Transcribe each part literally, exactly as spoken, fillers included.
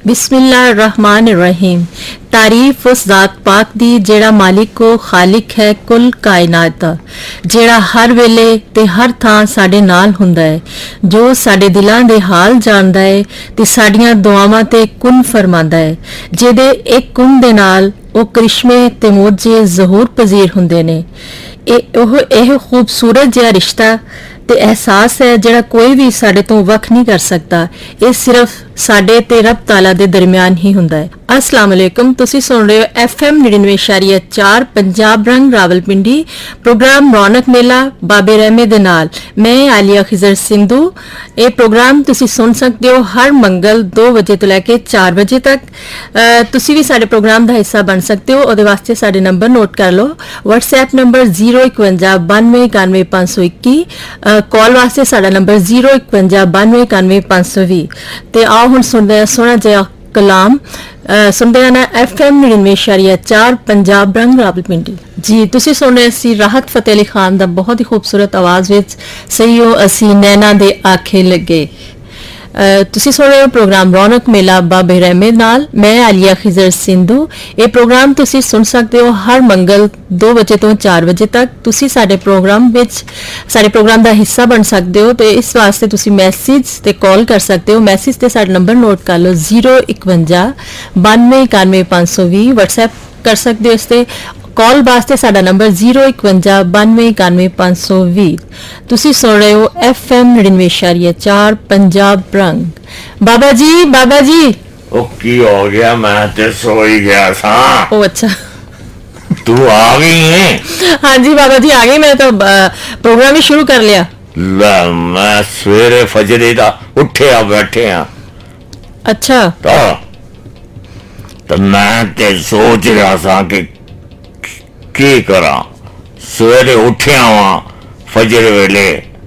बिस्मिल्लाहिर्रहमानिर्रहीम। तारीफ उस जात पाक दी जेड़ा मालिक को खालिक है कुल कायनात दा, जेड़ा हर वेले ते हर थां साडे नाल हुंदा है, जो साडे दिलां दे हाल जानदा है ते साडियां दुआवां ते कुन फरमांदा है, जेदे एक कुन दे नाल ओ करिश्मे ते मोजे ज़हूर पजीर हुंदे ने। ਇਹ ਉਹ ਇਹ खूबसूरत जिहा रिश्ता ते एहसास है जेड़ा कोई भी साडे तो वख नहीं कर सकता। ये सिर्फ साडे ते रब ताला दे दरमियान ही हुंदा है। अस्सलाम वालेकुम, तुसी सुन रहे हो एफ एम निन्यानवे इशारिया चार पंजाब रंग रावलपिंडी, प्रोग्राम रौनक मेला बाबे रहमे दे नाल। मैं आलिया खिजर सिंधु। ये प्रोग्राम तुसी सुन सकते हो हर मंगल दो बजे तो लैके चार बजे तक। तुसी भी साडे प्रोग्राम का हिस्सा बन सकते हो। ਉਹਦੇ ਵਾਸਤੇ ਸਾਡੇ ਨੰਬਰ ਨੋਟ ਕਰ ਲਓ। WhatsApp number zero one one बानवे इक्यानवे पाँच सौ इक्की, कॉल वास्ते साडा नंबर zero one one बानवे इक्यानवे पाँच सौ बीस। ਤੇ ਆਓ ਹੁਣ ਸੁਣਦੇ ਹਾਂ ਸੋਹਣਾ ਜਿਹਾ ਕਲਾਮ। ਸੁਣਦੇ ਹਾਂ ਨਾ एफ एम निन्यानवे इशारिया चार पंजाब रंग रावलपिंडी। जी तुसी सुन रहे सी राहत फतेह अली खान दा बहुत ही खूबसूरत आवाज विच सईयो असी नैना दे आखे लगे। तुसी सुन रहे हो प्रोग्राम रौनक मेला बाबे रहमे नाल। मैं आलिया खिजर सिंधु। ये प्रोग्राम तुसी सुन सकते हो हर मंगल दो बजे तो चार बजे तक। तुसी साडे प्रोग्राम विच साडे प्रोग्राम का हिस्सा बन सकते हो। तो इस वास्ते तुसी मैसेज ते कॉल कर सकते हो। मैसेज ते साडा नंबर नोट कर लो zero one one बानवे इक्यानवे पाँच सौ बीस। व्हाट्सएप कर सकते हो। इसते कॉल वास्ते साडा नंबर zero one one बानवे इक्यानवे पाँच सौ बीस। तुसी सुन रहे हो एफ एम निन्यानवे इशारिया चार पंजाब रंग। बाबा जी बाबा जी ओ की हो गया? मैं ते सो ही गया था। ओ अच्छा, तू आ गई है? हाँ जी बाबा जी आ गई। मैं तो प्रोग्राम ही शुरू कर लिया। ला मैं सवेरे फजरे दा उठे आ बैठे आ। अच्छा तो, तो मैं ते सोच रहा था कि की करा। सवेरे उठिया वा फजर वेले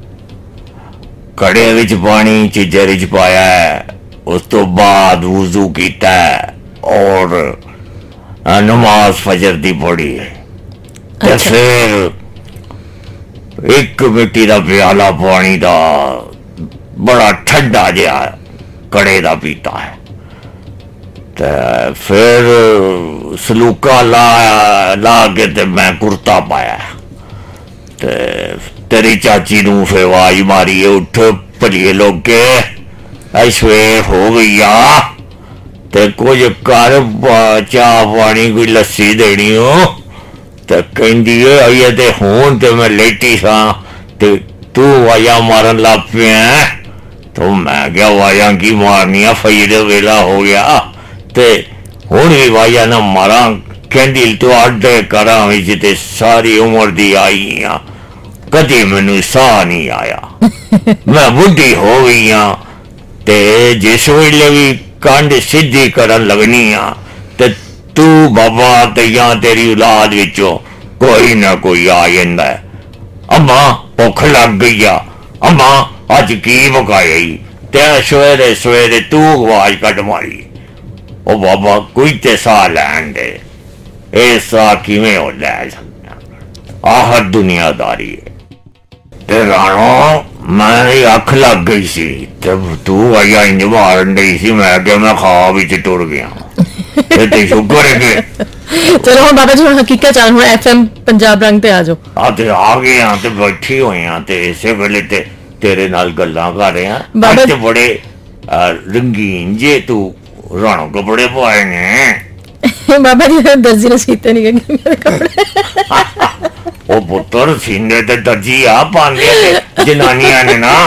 कड़े विच पानी चीजर च पाया है, उस तो बाद वुजू कीता है और नमाज फजर दी पढ़ी है। ते फिर एक मिट्टी दा प्याला पानी दा बड़ा ठंडा जिहा कड़े दा पीता है। ते फिर सलूका ला ला के ते मैं कुर्ता पाया। ते तेरी चाची नू फिर आवाज मारी है, उठ भलिए लोग के सवेर हो गई आ, ते कुछ कर चाह पानी कोई लस्सी देनी हो। ते कहंदी है अये ते हुण ते मैं लेटी सा ते तू आवाजा मारन लग पिया। तो मैं क्या आवाजा की मारनिया, फजर वेला हो गया ते हुण भी आवाजा ना मारा। कहंदी तुहाडे घरां विच ते सारी उम्र दी आई आ, कदी मैनू साह नहीं आया। मैं बुढ़ी हो गई हाँ ते जिस वेले भी कंड सीधी करन लगनी आ ते तू बाबा ते या तेरी औलाद विचों कोई ना कोई आ जांदा है। अम्मा भुख लग गई आ, अम्मा अज की पकाई? ते सवेरे सवेरे तू आवाज कट मारी। ओ बाबा कोई ते साह लैन दे, ए साह किवें हो लै सकदा? आहर दुनियादारी है। ते राणो मेरी अख लग गई सी ते तू आया इंज मारन डई सी। मैं क्या मैं ख्वाब विच टुर गया। ते शुक्र है कि चलो हम बाबा जी हम हकीकत चाल हम एफ एम पंजाब रंग पे आ जाओ। आ ते आ गए हां ते बैठी हुई हां ते इसे वेले ते तेरे नाल गल्लां कर रहे हैं। बाबा ते बड़े रंगीन जे तू राणो कपड़े पाए ने। बाबा जी दर्जी ने सीते नहीं गए मेरे कपड़े। ओ पुत्र सीने ते दर्जी आ पांदे ते जनानियां ने ना।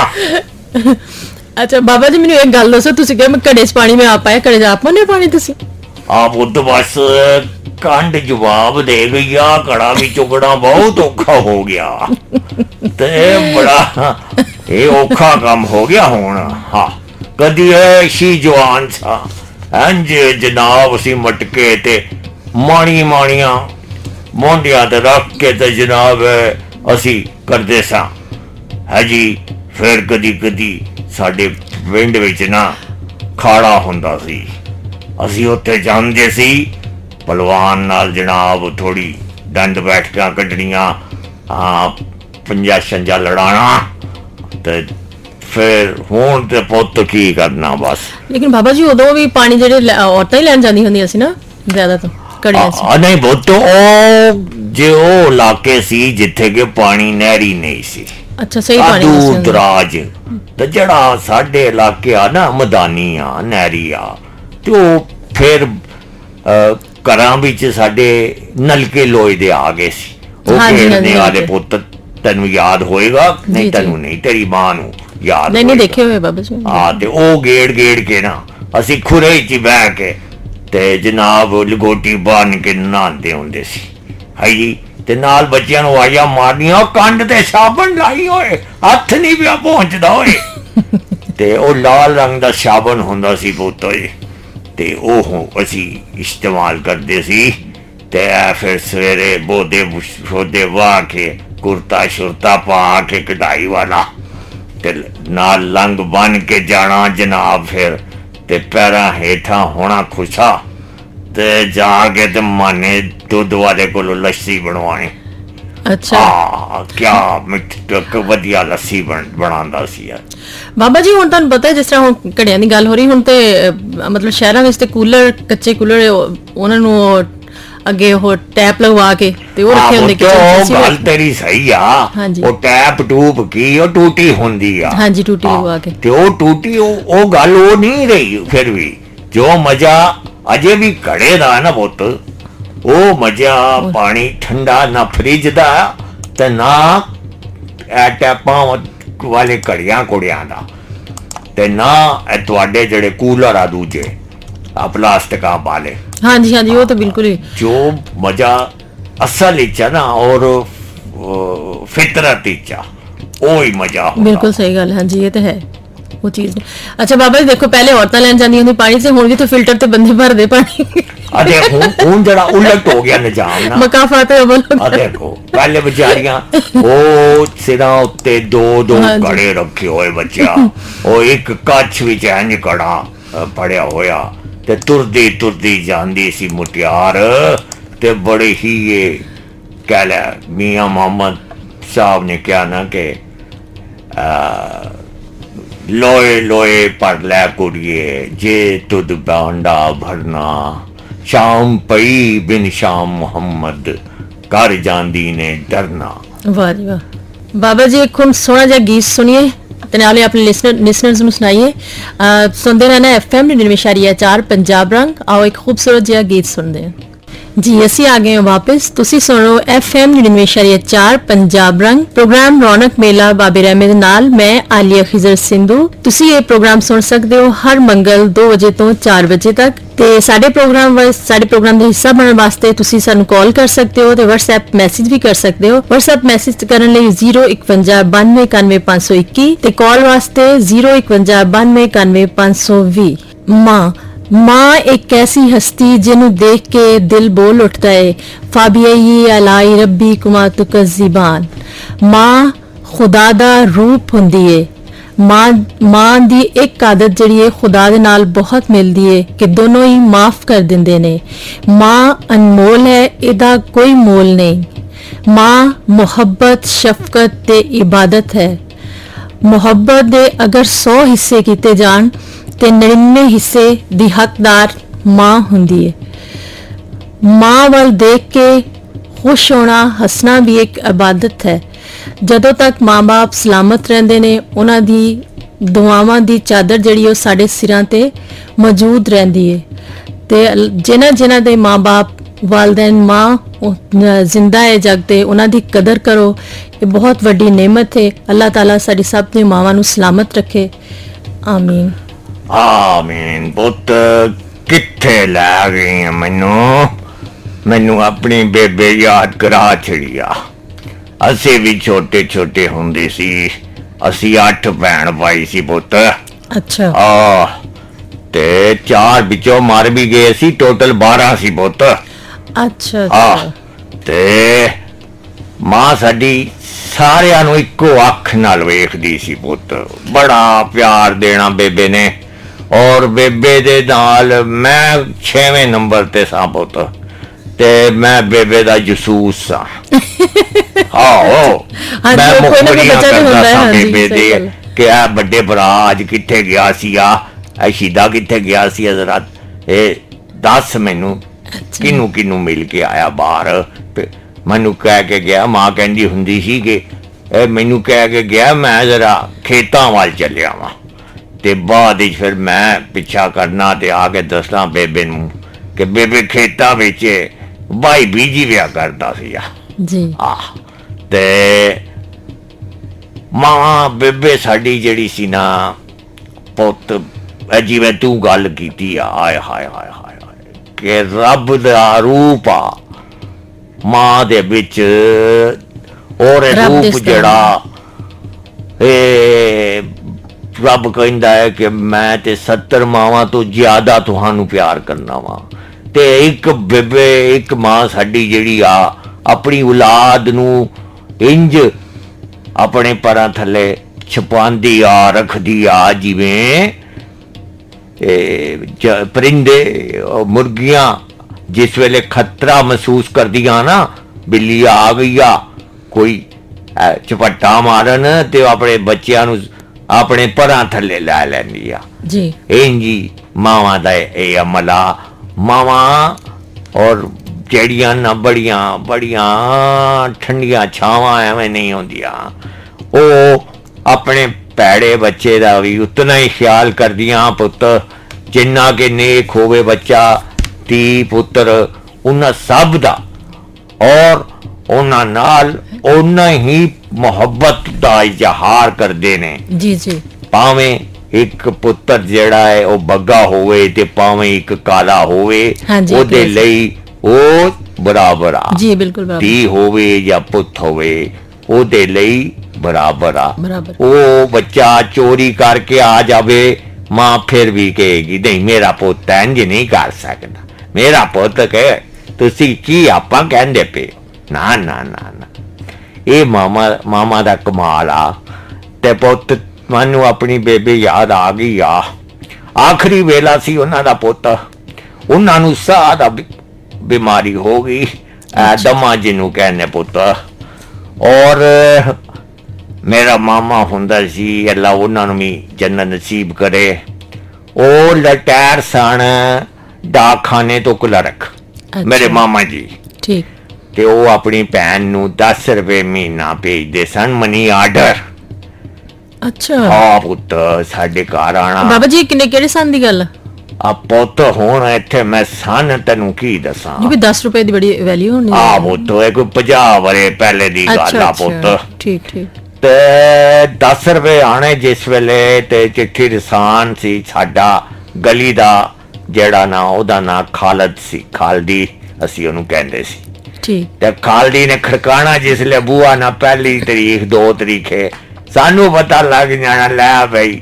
अच्छा बाबा जी मैनू एक गल दसो, तुसी कह मैं घड़े च पानी में आप पाया, घड़े च आप भरने पानी तुसी? आप उद बस कंड जवाब दे गई आ, कड़ा भी चुगना बहुत औखा हो गया ते बड़ा ये औखा काम हो गया हुण। हाँ कदी ऐसी जवान सा इंज जनाब सी मटके ते माणी माणिया मोंडिया ते रख के ते जनाब असी करदे सा है जी। फिर कदी कदी साडे पिंड विच ना खाड़ा हुंदा सी, असी उत्थे जांदे सी पहलवान नाल जनाब थोड़ी डंड बैठकां कड्ढणियां, पंजा छंजा लड़ाना ते फिर हुण ते पुत्त की करना बस। लेकिन बाबा जी उदों भी पानी जेह्ड़े औरतां ही लैन जांदी होंदियां सी ना ज्यादा तो घड़ियां च। आ, नहीं पुत्त ओ जे ओ इलाके सी जिथे के पानी नहरी नहीं सी। अच्छा सही पानी दूर दराज ते जेड़ा साडे इलाके आ ना मैदानी आ नहरी आ ते ओ फिर घरां विच साडे नलके लोहे दे आ गए सी। ओ घेरने वाले पुत्त तेनू याद होएगा नहीं तेनू नहीं तेरी मां नू याद नहीं नहीं देखे हुए बाबा जी। हाँ ते ओ गेड़ गेड़ के ना असी खुरे च बह के ते जनाब लगोटी बन के नहांदे हुंदे सी है जी। ते नाल बच्चियां नू आवाज़ां मारनियां कंड ते साबन लाई होए हत्थ नहीं पिया पहुंचदा होए ते ओ लाल रंग दा साबन हुंदा सी पुत्त जी ते ओह असी इस्तेमाल करदे सी। ते फिर सवेरे बोदे शोदे वाह के कुर्ता शुरता पा के कढ़ाई वाला ते नाल लंग बन के जाना जनाब। फिर ते पैरा हेठा होना खुशा ते जाके ते माने दुध वाले को लस्सी बनवानी। अच्छा आ, क्या मिठ वधिया लस्सी बन बनांदा सी यार। बाबा जी हुण तुहानू पता है जिस तरह हुण घड़ियां दी गल हो रही हुण ते मतलब शहरां विच ते कूलर कच्चे कूलर उन्हां नू अगे हो टैप लगवा के ते ओ रखे हुंदे किचन च। गल तेरी सही आ ओ टैप टूप की ओ टूटी हुंदी आ। हां जी टूटी लगवा के ते ओ टूटी ओ गल ओ नहीं रही। फिर भी जो मजा अजे भी घड़े दा ना पुत्त ओ मजा पानी ठंडा ना फ्रिज दा ते ना ए टैपां वाले घड़ियां कुड़ियां दा ते ना ए तुहाडे जेड़े कूलर आ दूजे आ प्लास्टिक वाले। हाँ जी हाँ जी वो तो बिल्कुल ही जो मजा असल इच्छा ना और फितरत इच्छा ओ ही मजा होता। बिल्कुल सही गल हाँ जी ये तो है वो चीज। अच्छा बाबा जी देखो पहले औरतां लैन जांदियां होंदी पानी से हुण भी तो फिल्टर ते बंदे भरदे पानी। अरे हुण हुण जड़ा उलट हो गया निजाम ना मकाफात है बोलो। आ देखो पहले बेचारियां ओ सिरा उत्ते दो दो घड़े रखे होए बच्चा ओ एक कच्छ विच इंज कड़ा पड़िया होया ते तुरदी तुरदी जांदी सी मुटियार ते बड़े ही ये कह लै मियां मोहम्मद साहब ने क्या ना के लोए लोए पर लै कुड़िए जे तुद बांडा भरना शाम पई बिन शाम मोहम्मद कर जांदी ने डरना। वाह जी वाह। बाबा जी एक सोहना जिहा गीत सुनिए ते नाले अपने लिसनर लिसनर्स नूं सुनाइए। सुनते रहना एफ एम निन्यानवे इशारिया चार पंजाब रंग। आओ एक खूबसूरत जिहा गीत सुनते हैं जी। असी आ गए वापस तुसी सुनो एफ एम निन्यानवे इशारिया चार पंजाब रंग प्रोग्राम रौनक मेला बाबे रहमे दे नाल मैं आलिया खिजर सिंधु। तुसी ये प्रोग्राम सुन सकते हो हर मंगल दो बजे तो चार बजे तक ते साडे प्रोग्राम साडे प्रोग्राम का हिस्सा बनने वास्ते तुसी सानू कॉल कर सकते हो ते व्हाट्सएप मैसेज भी कर सकते हो। व्हाट्सएप मैसेज करने लई जीरो इकवंजा बानवे इक्यानवे पांच सौ इक्की ते कॉल वास्ते जीरो इकवंजा बानवे इक्यानवे पांच सौ भी। मां माँ एक ऐसी हस्ती जिन्हों देख के दिल बोल उठता है फाबियी अलाई रब्बी कुमा तुकज़िबान। माँ खुदा दा रूप हुंदी है। माँ माँ दी एक आदत जिहड़ी है खुदा दे नाल बहुत मिलदी है कि दोनों ही माफ कर दिंदे ने। माँ अनमोल है इहदा कोई मोल नहीं। माँ मुहब्बत शफकत ते इबादत है। मुहब्बत दे अगर सौ हिस्से कीते जान ते नड़िन्ने हिस्से दी हकदार मां हुंदी है। मां वाल देख के खुश होना हसना भी एक इबादत है। जदों तक माँ बाप सलामत रहंदे ने उन्हां दी दुआवां दी चादर जिहड़ी ओ साडे सिरां ते मौजूद रहंदी है ते जिन्हां जिन्हां दे माँ बाप वालदैन मां जिंदा है जग ते उन्हां दी कदर करो। ये बहुत वड्डी नेमत है। अल्लाह ताला साडी सब दी मावां नूं सलामत रखे आमीन। आमीन। पुत किथे लै गई मैनू मैनू अपनी बेबे याद करा छड़िया। असी भी छोटे छोटे हुंदे सी असी अठ भैन भाई सी पुत। अच्छा आ ते चार बिचों मर भी गए सी टोटल बारह सी पुत। अच्छा आ ते मां साडी सारियां नूं इक्को अख नाल वेखदी सी पुत। बड़ा प्यार देना बेबे ने और बेबे दे नाल मैं छेवें नंबर ते सा पुत ते मैं बेबे दा जसूस सा। आओ मैं मुखबरियां करदा सा बेबे दे कि आ बड़े भरा अज कित्थे गया सी, आ ए शहीदा कित्थे गया सी हजरत, ए दस मैनू किनू किनू मिल के आया बाहर। मैनू कह के गया, मां कहंदी हुंदी सी कि ए मैनू कह के गया मैं जरा खेतां वाल चलिया वां, ते बाद विच फिर मैं पिछा करना ते आके दसना बेबे नू कि बेबे खेतां विच भाई बीजी विया करदा सी जी। आह ते मां बेबे साडी जिहड़ी सी ना पुत, जिवें तू गल कीती आ, हाय हाय हाय हाय कि रब दा रूप आ मां दे विच, और रूप जेड़ा ए रब कहंदा है कि मैं ते सत्तर मावां तो ज्यादा तुहानू प्यार करना वा, ते एक बेबे एक मां साडी जिहड़ी आ अपनी औलाद नू इंज अपने परां थले छपांदी आ, रखदी आ जिवें परिंदे मुर्गियां जिस वेले खतरा महसूस करदियां ना, बिल्ली आ गई आ कोई झपट्टा मारन ते अपने बच्चों नू अपने परां थले लै लैंदी आ जी। इंजी मावां दा ए अमल आ। मावां और जेड़ियां ना बड़ियां बड़ियां ठंडियां छावां एवें नहीं होंदियां, ओ अपने पैड़े बच्चे दा भी उतना ही ख्याल करदियां पुत्त, जिन्ना के नेक होवे बच्चा धी पुत्र उन्ना सब दा, और उन्ना नाल उन्ना ही मोहब्बत दा इजहार करदे ने जी जी। भावें एक पुत्र जेड़ा है ओ बग्गा होवे ते भावें एक काला होवे, ओदे लई ओ बराबर आ जी, बिल्कुल बराबर। धी होवे या पुत होवे ओदे लई बराबर आ। बराबर। ओ बच्चा चोरी करके आ जावे, मां फिर भी कहेगी नहीं मेरा पुत इंज नहीं कर सकता, मेरा पुत कहे तुसी की आपां कहंदे पे, ना ना ना ना ये मामा मामा दा कमाल आ। ते पुत मानू अपनी बेबे याद आ गई आ, आखिरी वेला सी उन्हां दा पुत, उन्हां नू साह दा बीमारी हो गई, दमा जिन्नू कहने पुत, और मेरा मामा हुंदा सी, अल्लाह उन्हां नू भी जन्नत नसीब करे, ओ लटैर सन डाकखाने तो क्लर्क। अच्छा। मेरे मामा जी ठीक, ते ओ अपनी भैन नू दस रुपए महीना भेजदे सन मनी आर्डर। अच्छा हाँ पुत साडे घर आना। बाबा जी किन्ने केड़े सन दी गल? आ पुत हुण इत्थे मैं सन तैनू की दसां, जी भी दस रुपए दी बड़ी वैल्यू होनी है। आ पुत ए कोई पचास वरे पहले दी गल आ पुत। ठीक ठीक। ते दस रुपए आने जिस वेले, ते चिट्ठी रसान सी साडा गली दा जेड़ा ना ओदा ना खालद सी, खालदी असी ओनू कहंदे सी। ठीक। ते खालदी ने खड़काना जिसले बुआ ना पहली तरीक दो तरीक है, सानू पता लग जाना लै भाई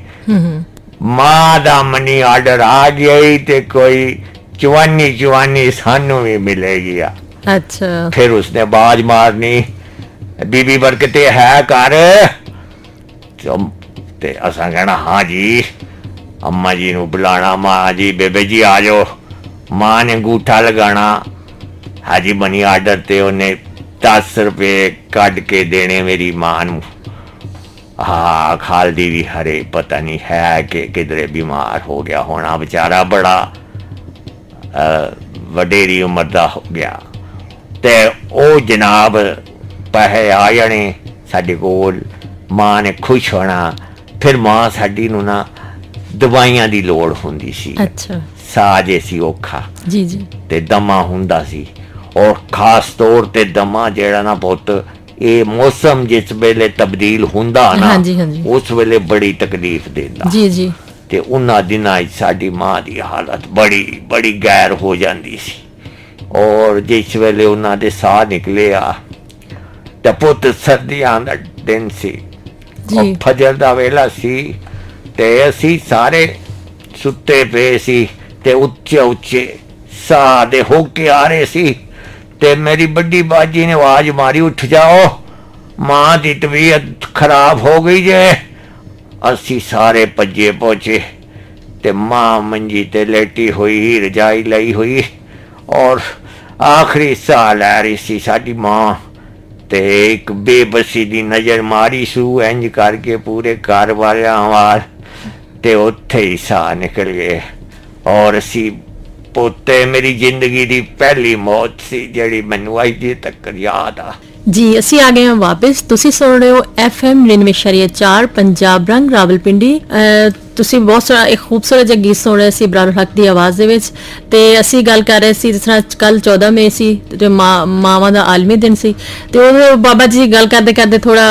मां दा मनी आर्डर आ गया ही, ते कोई चवानी चवानी सानू भी मिलेगी। अच्छा। फिर उसने बाज मारनी बीबी बरकते है कर, ते असा कहना हाँ जी, अम्मा जी नू बुलाना, मां जी बेबे जी आ जाओ, मां ने अंगूठा लगाना, हाँ जी मनी आर्डर, ते उन्हें दस रुपए कट के देने मेरी मां नू। हाँ खालदी भी हरे पता नहीं है कि किधरे बीमार हो गया होना, बेचारा बड़ा वडेरी उम्र का हो गया, ते ओ जनाब पैसे आ जाने साडे कोल, मां ने खुश होना, फिर मां साडी नू ना दवाइयां दी लोड़ हुंदी सी। अच्छा। साह जे सी औखा जी जी, ते दमा हुंदा सी, और खास तौर ते दमा जेड़ा ना पुत ये मौसम जिस वेले तब्दील हुंदा ना, हाँ जी, हाँ जी। उस वेले बड़ी तकलीफ देंदा जी जी। ते उन्हां दिनां साडी मां दी हालत बड़ी बड़ी गैर हो जांदी सी, और जिस वेले उन्हां दे साह निकले आ ते पुत सर्दियां दा दिन सी, और फजर दा वेला सी, ते असी सारे सुते पे सी, ते उच्चे उच्चे साह दे होके आ रहे सी, ते मेरी बड़ी बाजी ने आवाज मारी उठ जाओ मां दी तबीयत खराब हो गई जे। असी सारे भजे पहुंचे, ते मां मंजी ते लेटी हुई, रजाई लाई हुई, और आखिरी साह लै रही सी साडी मां। ते एक बेबसी दी नजर मारी सू इंज करके पूरे घर वालियां वाल ते उत्थे ही साह निकल गए। और असी पोते मेरी जिंदगी दी पहली मौत सी जिहड़ी मैनूं अज दी तक याद आ। जी असी आ गए हैं वापस। तुसी सुन रहे हो एफ एम निन्यानवे शरीय चार पंजाब रंग रावलपिंडी। तुसी बहुत सारा एक खूबसूरत जिहा गीत सुन रहे सी इब्रार हक दी आवाज़ दे विच ते असी गल कर रहे सी जिस तरह कल चौदह मई सी ते मां मावां दा आलमी दिन सी ते ओह बाबा जी गल करदे करदे थोड़ा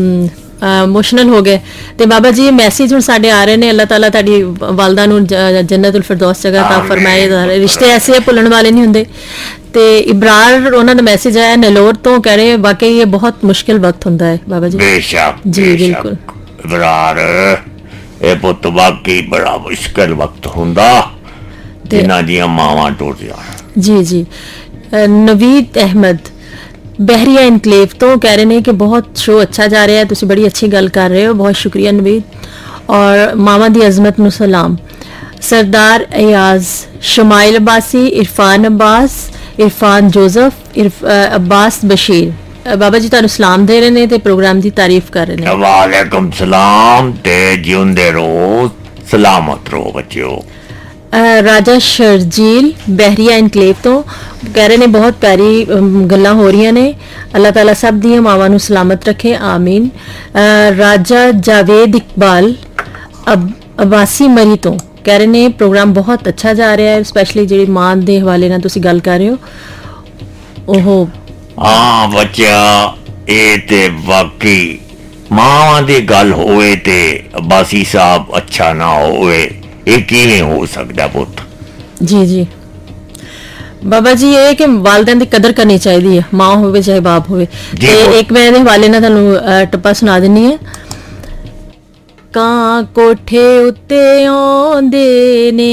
इमोशनल हो गए। तो बाबा जी मैसेज हुण साडे आ रहे ने अल्लाह ताला तुहाडी वालदा नूं जन्नतुल फिरदौस जगह ता फरमाए। रिश्ते ऐसे भुल्लण वाले नहीं हुंदे। ते इब्रार उन्होंने दा मैसेज आया नलोर तो कह रहे वाकई ये बहुत मुश्किल वक्त हुंदा है बाबा जी। बेशक जी बिल्कुल इब्रार ए पुत वाकई बड़ा मुश्किल वक्त हुंदा जिन्हां दियां मावां टुट जाण। जी जी नवीद अहमद बहरिया इनकलेव तो कह रहे हैं कि बहुत शो अच्छा जा रहा है, तुसी बड़ी अच्छी गल कर रहे हो, बहुत शुक्रिया नवीद। और मामा दी अजमत नूं सलाम। सरदार अयाज शमाइल अब्बासी इरफान अब्बास इरफान जोसफ इरफ, अब्बास बशीर बाबा जी तुहानूं सलाम दे रहे हैं ते प्रोग्राम की तारीफ कर रहे हैं। वालेकुम सलाम ते जिउंदे रहो सलामत रहो बच्चों। राजा शर्जील बहरिया इनकलेव तो कह रहे ने बहुत प्यारी गल्लां हो रही ने, अल्लाह ताला सब दी मावां नूं सलामत रखे आमीन। राजा जावेद इकबाल अब अब्बासी मरी तो कह रहे ने प्रोग्राम बहुत अच्छा जा रहा है, स्पैशली जी मां के हवाले नाल तुसीं गल कर रहे हो। ओहो हाँ बच्चा ये ते वाकई मावां दी गल होए ते अब्बासी साहब अच्छा ना होए ये किवें हो सकदा पुत। जी जी बाबा जी ये कि वालदैन दी कदर करनी चाहिए, मां होवे चाहे बाप होवे। ते एक मैं इहदे हवाले नाल तुहानूं टप्पा सुना दिन्नी है। कां कोठे उत्ते आउंदे ने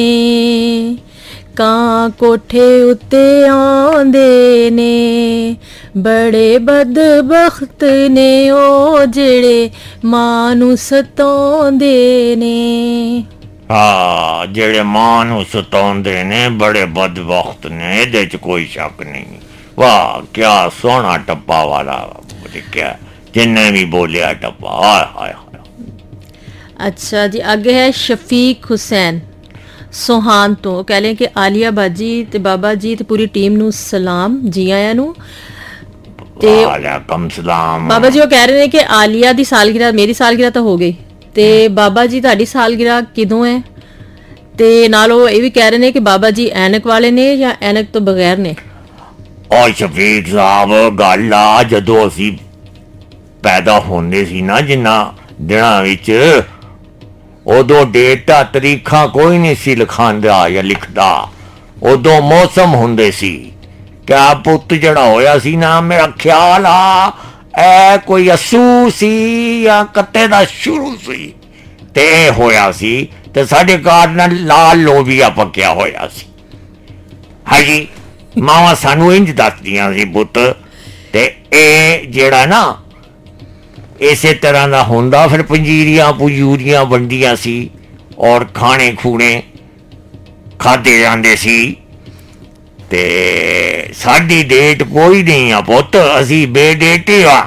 कां कोठे उत्ते आउंदे ने बड़े बदबख्त ने ओ जेड़े मां नूं सताउंदे ने। हाँ जेड़े मां नूं सताउंदे ने बड़े बदबख्त ने, इहदे च कोई शक नहीं। वाह क्या सोहना टप्पा वाला क्या जिन्ने भी बोलिया टप्पा हाय हाय हाय। अच्छा जी आगे है शफीक हुसैन सोहान तो कह लें कि आलिया बाजी ते बाबा जी ते पूरी टीम नूं सलाम जी आया नूं ते वालेकुम सलाम। बाबा जी वो कह रहे हैं कि आलिया दी सालगिरह मेरी सालगिरह तो हो गई ते बाबा जी तुहाडी सालगिरह किदों है ते नाल वो ये भी कह रहे हैं कि बाबा जी ऐनक वाले ने या ऐनक तो बगैर ने। और शफीक साहब गल आ जदों असीं पैदा होंदे सी ना जिन्ना दिनां विच उदों डेटा तरीखा कोई नहीं सी लिखांदा या लिखदा, उदों मौसम हुंदे सी। क्या पुत जड़ा होया सी ना मेरा ख्याल आ ए कोई असू सी या कत्ते दा शुरू सी ते होया सी ते साडे घर नाल लाल लोबिया पक्या होया सी। हाँ जी मावां सानू इंज दसदियां सी पुत ते ए जेड़ा ना इसे तरह का होंदा फिर पंजीरियां पंजूरियां बनदियां सी और खाने खूने खाधे जांदे सी ते साडी डेट कोई नहीं आ पुत असी बेडेटे आ।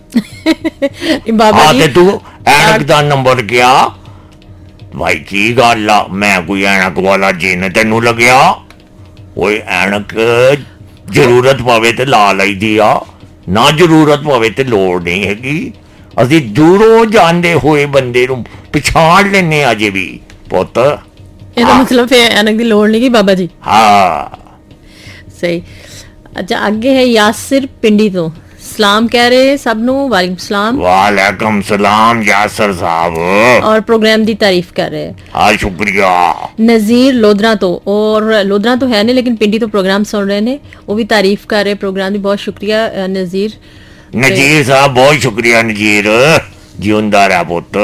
बाबा जी तू ऐनक दा नंबर गया भाई की गल आ मैं कोई ऐनक वाला जिन तेनू लग्या कोई ऐनक जरूरत पवे ते ला लईदी आ ना जरूरत पवे ते लोड़ नहीं हैगी। असी दूरों जांदे होए बंदे नूं पछाण लेने अजे भी पुत। ਇਹਦਾ मतलब फिर ऐनक दी लोड़ नहीं की बाबा जी। हाँ सही। अच्छा आगे है यासिर पिंडी तो सलाम कह रहे सब नू वालेकुम सलाम। वालेकुम सलाम यासिर साहब और प्रोग्राम दी तारीफ कर रहे हैं। हाँ शुक्रिया। नजीर लोधरा तो और लोधरा तो है नहीं लेकिन पिंडी तो प्रोग्राम सुन रहे ने वो भी तारीफ कर रहे प्रोग्राम दी। बहुत शुक्रिया नजीर। नजीर साहब बहुत शुक्रिया नजीर जिंदा रह पुत।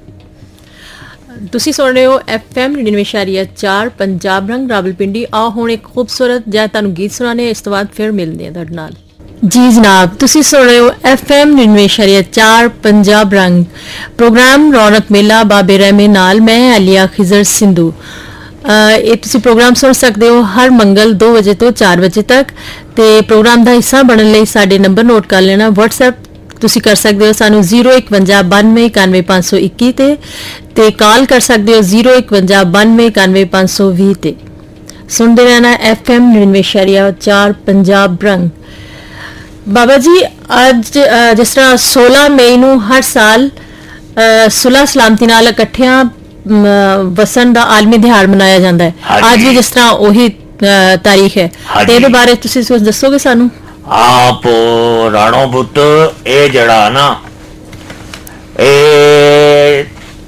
तुसी सुन रहे हो एफ एम निन्यानवे इशारिया चार पंजाब रंग रावलपिंडी। आओ हुण एक खूबसूरत जिहा तुहानूं गीत सुनाने इस तो बाद फिर मिलदे हां तुहाडे नाल। जी जनाब तुसी सुन रहे हो एफ एम निन्यानवे इशारिया चार पंजाब रंग प्रोग्राम रौनक मेला बाबे रहमे नाल मैं आलिया खिजर सिंधु। ਇਹ ਤੁਸੀਂ ਪ੍ਰੋਗਰਾਮ ਸੁਣ ਸਕਦੇ ਹੋ ਹਰ ਮੰਗਲ ਦੋ ਵਜੇ ਤੋਂ ਚਾਰ ਵਜੇ ਤੱਕ ਤੇ ਪ੍ਰੋਗਰਾਮ ਦਾ ਹਿੱਸਾ ਬਣਨ ਲਈ ਸਾਡੇ ਨੰਬਰ ਨੋਟ ਕਰ ਲੈਣਾ। WhatsApp ਤੁਸੀਂ ਕਰ ਸਕਦੇ ਹੋ ਸਾਨੂੰ zero one one five nine nine five one one ਤੇ ਤੇ ਕਾਲ ਕਰ ਸਕਦੇ ਹੋ zero one one five nine nine five two zero ਤੇ। ਸੁਣਦੇ ਰਹਿਣਾ F M ninety four Punjab Rang. Baba ਜੀ ਅੱਜ ਜਿਸ ਤਰ੍ਹਾਂ सोलह ਮਈ ਨੂੰ ਹਰ ਸਾਲ ਸੁਲ੍ਹਾ ਸਲਾਮਤੀ ਨਾਲ ਇਕੱਠਿਆਂ ਵਸਣ ਦਾ ਆਲਮੀ ਦਿਹਾੜ ਮਨਾਇਆ ਜਾਂਦਾ ਹੈ। ਅੱਜ ਵੀ ਜਿਸ ਤਰ੍ਹਾਂ ਉਹੀ ਤਾਰੀਖ ਹੈ ਤੇ ਇਹਦੇ ਬਾਰੇ ਤੁਸੀਂ ਕੁਝ ਦੱਸੋਗੇ ਸਾਨੂੰ? ਆਪ ਰਾਣੋ ਪੁੱਤ ਇਹ ਜਿਹੜਾ ਨਾ ਇਹ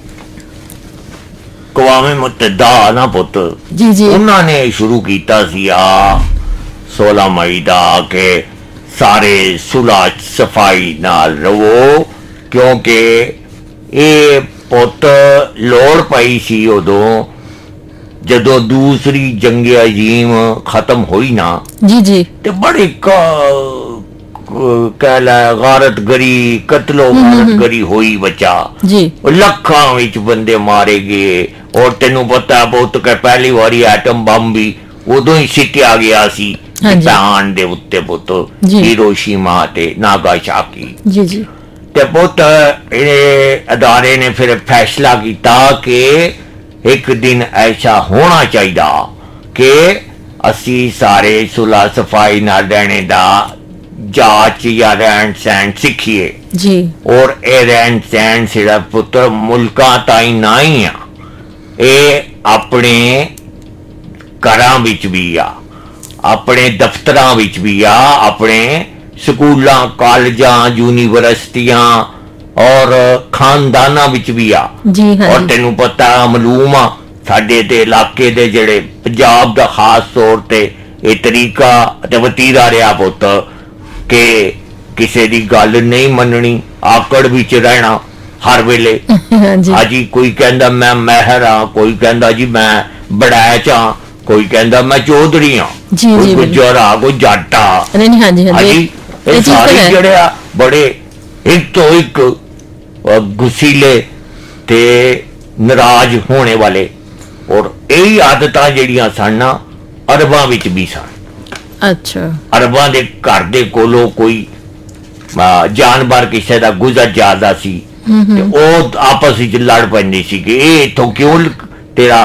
ਕਵਾਮੇ ਮੁਤੱਹਦਾ ਨਾ ਪੁੱਤ ਜੀ ਜੀ ਉਹਨਾਂ ਨੇ ਸ਼ੁਰੂ ਕੀਤਾ ਸੀ ਆ सोलह ਮਈ ਦਾ ਕਿ ਸਾਰੇ ਸੁਲ੍ਹਾ ਸਫਾਈ ਨਾਲ ਰਹੋ ਕਿਉਂਕਿ ਇਹ ਪੁੱਤ ਲੋੜ ਪਈ ਸੀ ਉਦੋਂ ਜਦੋਂ ਦੂਸਰੀ ਜੰਗ ਅਜ਼ੀਮ ਖਤਮ ਹੋਈ ਨਾ ਜੀ ਜੀ ਤੇ ਬੜੀ ਕਹਿ ਲੈ ਗਾਰਤਗਰੀ ਕਤਲੋ ਗਾਰਤਗਰੀ ਹੋਈ ਬੱਚਾ ਜੀ ਲੱਖਾਂ ਵਿੱਚ ਬੰਦੇ ਮਾਰੇ ਗਏ ਔਰ ਤੈਨੂੰ ਪਤਾ ਬਹੁਤ ਕਿ ਪਹਿਲੀ ਵਾਰੀ ਐਟਮ ਬੰਬ ਵੀ ਉਦੋਂ ਹੀ ਸਿੱਟਿਆ ਗਿਆ ਸੀ ਜਾਪਾਨ ਦੇ ਉੱਤੇ ਪੁੱਤ ਹੀਰੋਸ਼ੀਮਾ ਤੇ ਨਾਗਾਸਾਕੀ ਜੀ ਜੀ ਤੇ ਪੁੱਤ ਇਹ ਅਦਾਰੇ ਨੇ ਫਿਰ ਫੈਸਲਾ ਕੀਤਾ ਕਿ ਇੱਕ ਦਿਨ ਐਸਾ ਹੋਣਾ ਚਾਹੀਦਾ ਕਿ ਅਸੀਂ ਸਾਰੇ ਸੁਲ੍ਹਾ ਸਫਾਈ ਨਾਲ ਰਹਿਣੇ ਦਾ ਜਾਂਚ ਜਾਂ ਰਹਿਣ ਸਹਿਣ ਸਿੱਖੀਏ ਜੀ ਔਰ ਇਹ ਰਹਿਣ ਸਹਿਣ ਸਿਰਫ ਪੁੱਤਰ ਮੁਲਕਾਂ ਤਾਈਂ ਨਾ ਹੀ ਆ ਇਹ ਆਪਣੇ ਘਰਾਂ ਵਿੱਚ ਵੀ ਆ ਆਪਣੇ ਦਫ਼ਤਰਾਂ ਵਿੱਚ ਵੀ ਆ ਆਪਣੇ ਸਕੂਲਾਂ ਕਾਲਜਾਂ ਯੂਨੀਵਰਸਿਟੀਆਂ ਔਰ ਖਾਨਦਾਨਾਂ ਵਿੱਚ ਵੀ ਆ ਔਰ ਤੈਨੂੰ ਪਤਾ ਮਾਲੂਮ ਆ ਸਾਡੇ ਤੇ ਇਲਾਕੇ ਦੇ ਜਿਹੜੇ ਪੰਜਾਬ ਦਾ ਖਾਸ ਤੌਰ ਤੇ ਇਹ ਤਰੀਕਾ ਤੇ ਵਤੀਰਾ ਰਿਹਾ ਪੁੱਤ ਕਿ ਕਿਸੇ ਦੀ ਗੱਲ ਨਹੀਂ ਮੰਨਣੀ ਆਕੜ ਵਿੱਚ ਰਹਿਣਾ ਹਰ ਵੇਲੇ ਹਾਂਜੀ ਕੋਈ ਕਹਿੰਦਾ ਮੈਂ ਮਹਿਰ ਆ ਕੋਈ ਕਹਿੰਦਾ ਜੀ ਮੈਂ ਬੜੈਚ ਆ ਕੋਈ ਕਹਿੰਦਾ ਮੈਂ ਚੌਧਰੀ ਆ ਕੋਈ ਗੁੱਜਰ ਆ ਕੋਈ ਜੱਟ ਆ ਹਾਂਜੀ ਇਹ ਸਾਰੇ ਜਿਹੜੇ ਆ ਬੜੇ ਇੱਕ ਤੋਂ ਇੱਕ ਗੁੱਸੀਲੇ ਤੇ ਨਾਰਾਜ਼ ਹੋਣੇ ਵਾਲੇ ਔਰ ਇਹ ਆਦਤਾਂ ਜਿਹੜੀਆਂ ਸਨ ਅਰਬਾਂ ਵਿੱਚ ਵੀ ਸਨ। ਅੱਛਾ ਅਰਬਾਂ ਦੇ ਘਰ ਦੇ ਕੋਲੋਂ ਕੋਈ ਜਾਨਵਰ ਕਿਸੇ ਦਾ ਗੁਜ਼ਰ ਜਾਂਦਾ ਸੀ ਤੇ ਉਹ ਆਪਸ ਵਿੱਚ ਲੜ ਪੈਂਦੇ ਸੀ ਕਿ ਇਹ ਇੱਥੋਂ ਕਿਉਂ ਤੇਰਾ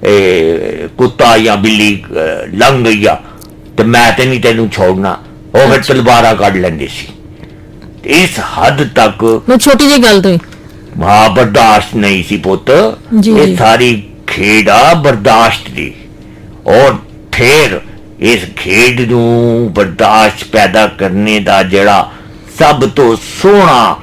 ਕੁੱਤਾ ਜਾਂ ਬਿੱਲੀ ਲੰਘ ਗਈ ਆ ਤੇ ਮੈਂ ਤੇ ਨਹੀਂ ਤੈਨੂੰ ਛੋੜਨਾ ਉਹ ਫਿਰ ਤਲਵਾਰਾਂ ਕੱਢ ਲੈਂਦੇ ਸੀ। ਇਸ ਹੱਦ ਤੱਕ ਛੋਟੀ ਜਿਹੀ ਗੱਲ ਤੋਂ ਹਾਂ ਬਰਦਾਸ਼ਤ ਨਹੀਂ ਸੀ ਪੁੱਤ ਇਹ ਸਾਰੀ ਖੇਡ ਆ ਬਰਦਾਸ਼ਤ ਦੀ ਔਰ ਫਿਰ ਇਸ ਖੇਡ ਨੂੰ ਬਰਦਾਸ਼ਤ ਪੈਦਾ ਕਰਨੇ ਦਾ ਜਿਹੜਾ ਸਭ ਤੋਂ ਸੋਹਣਾ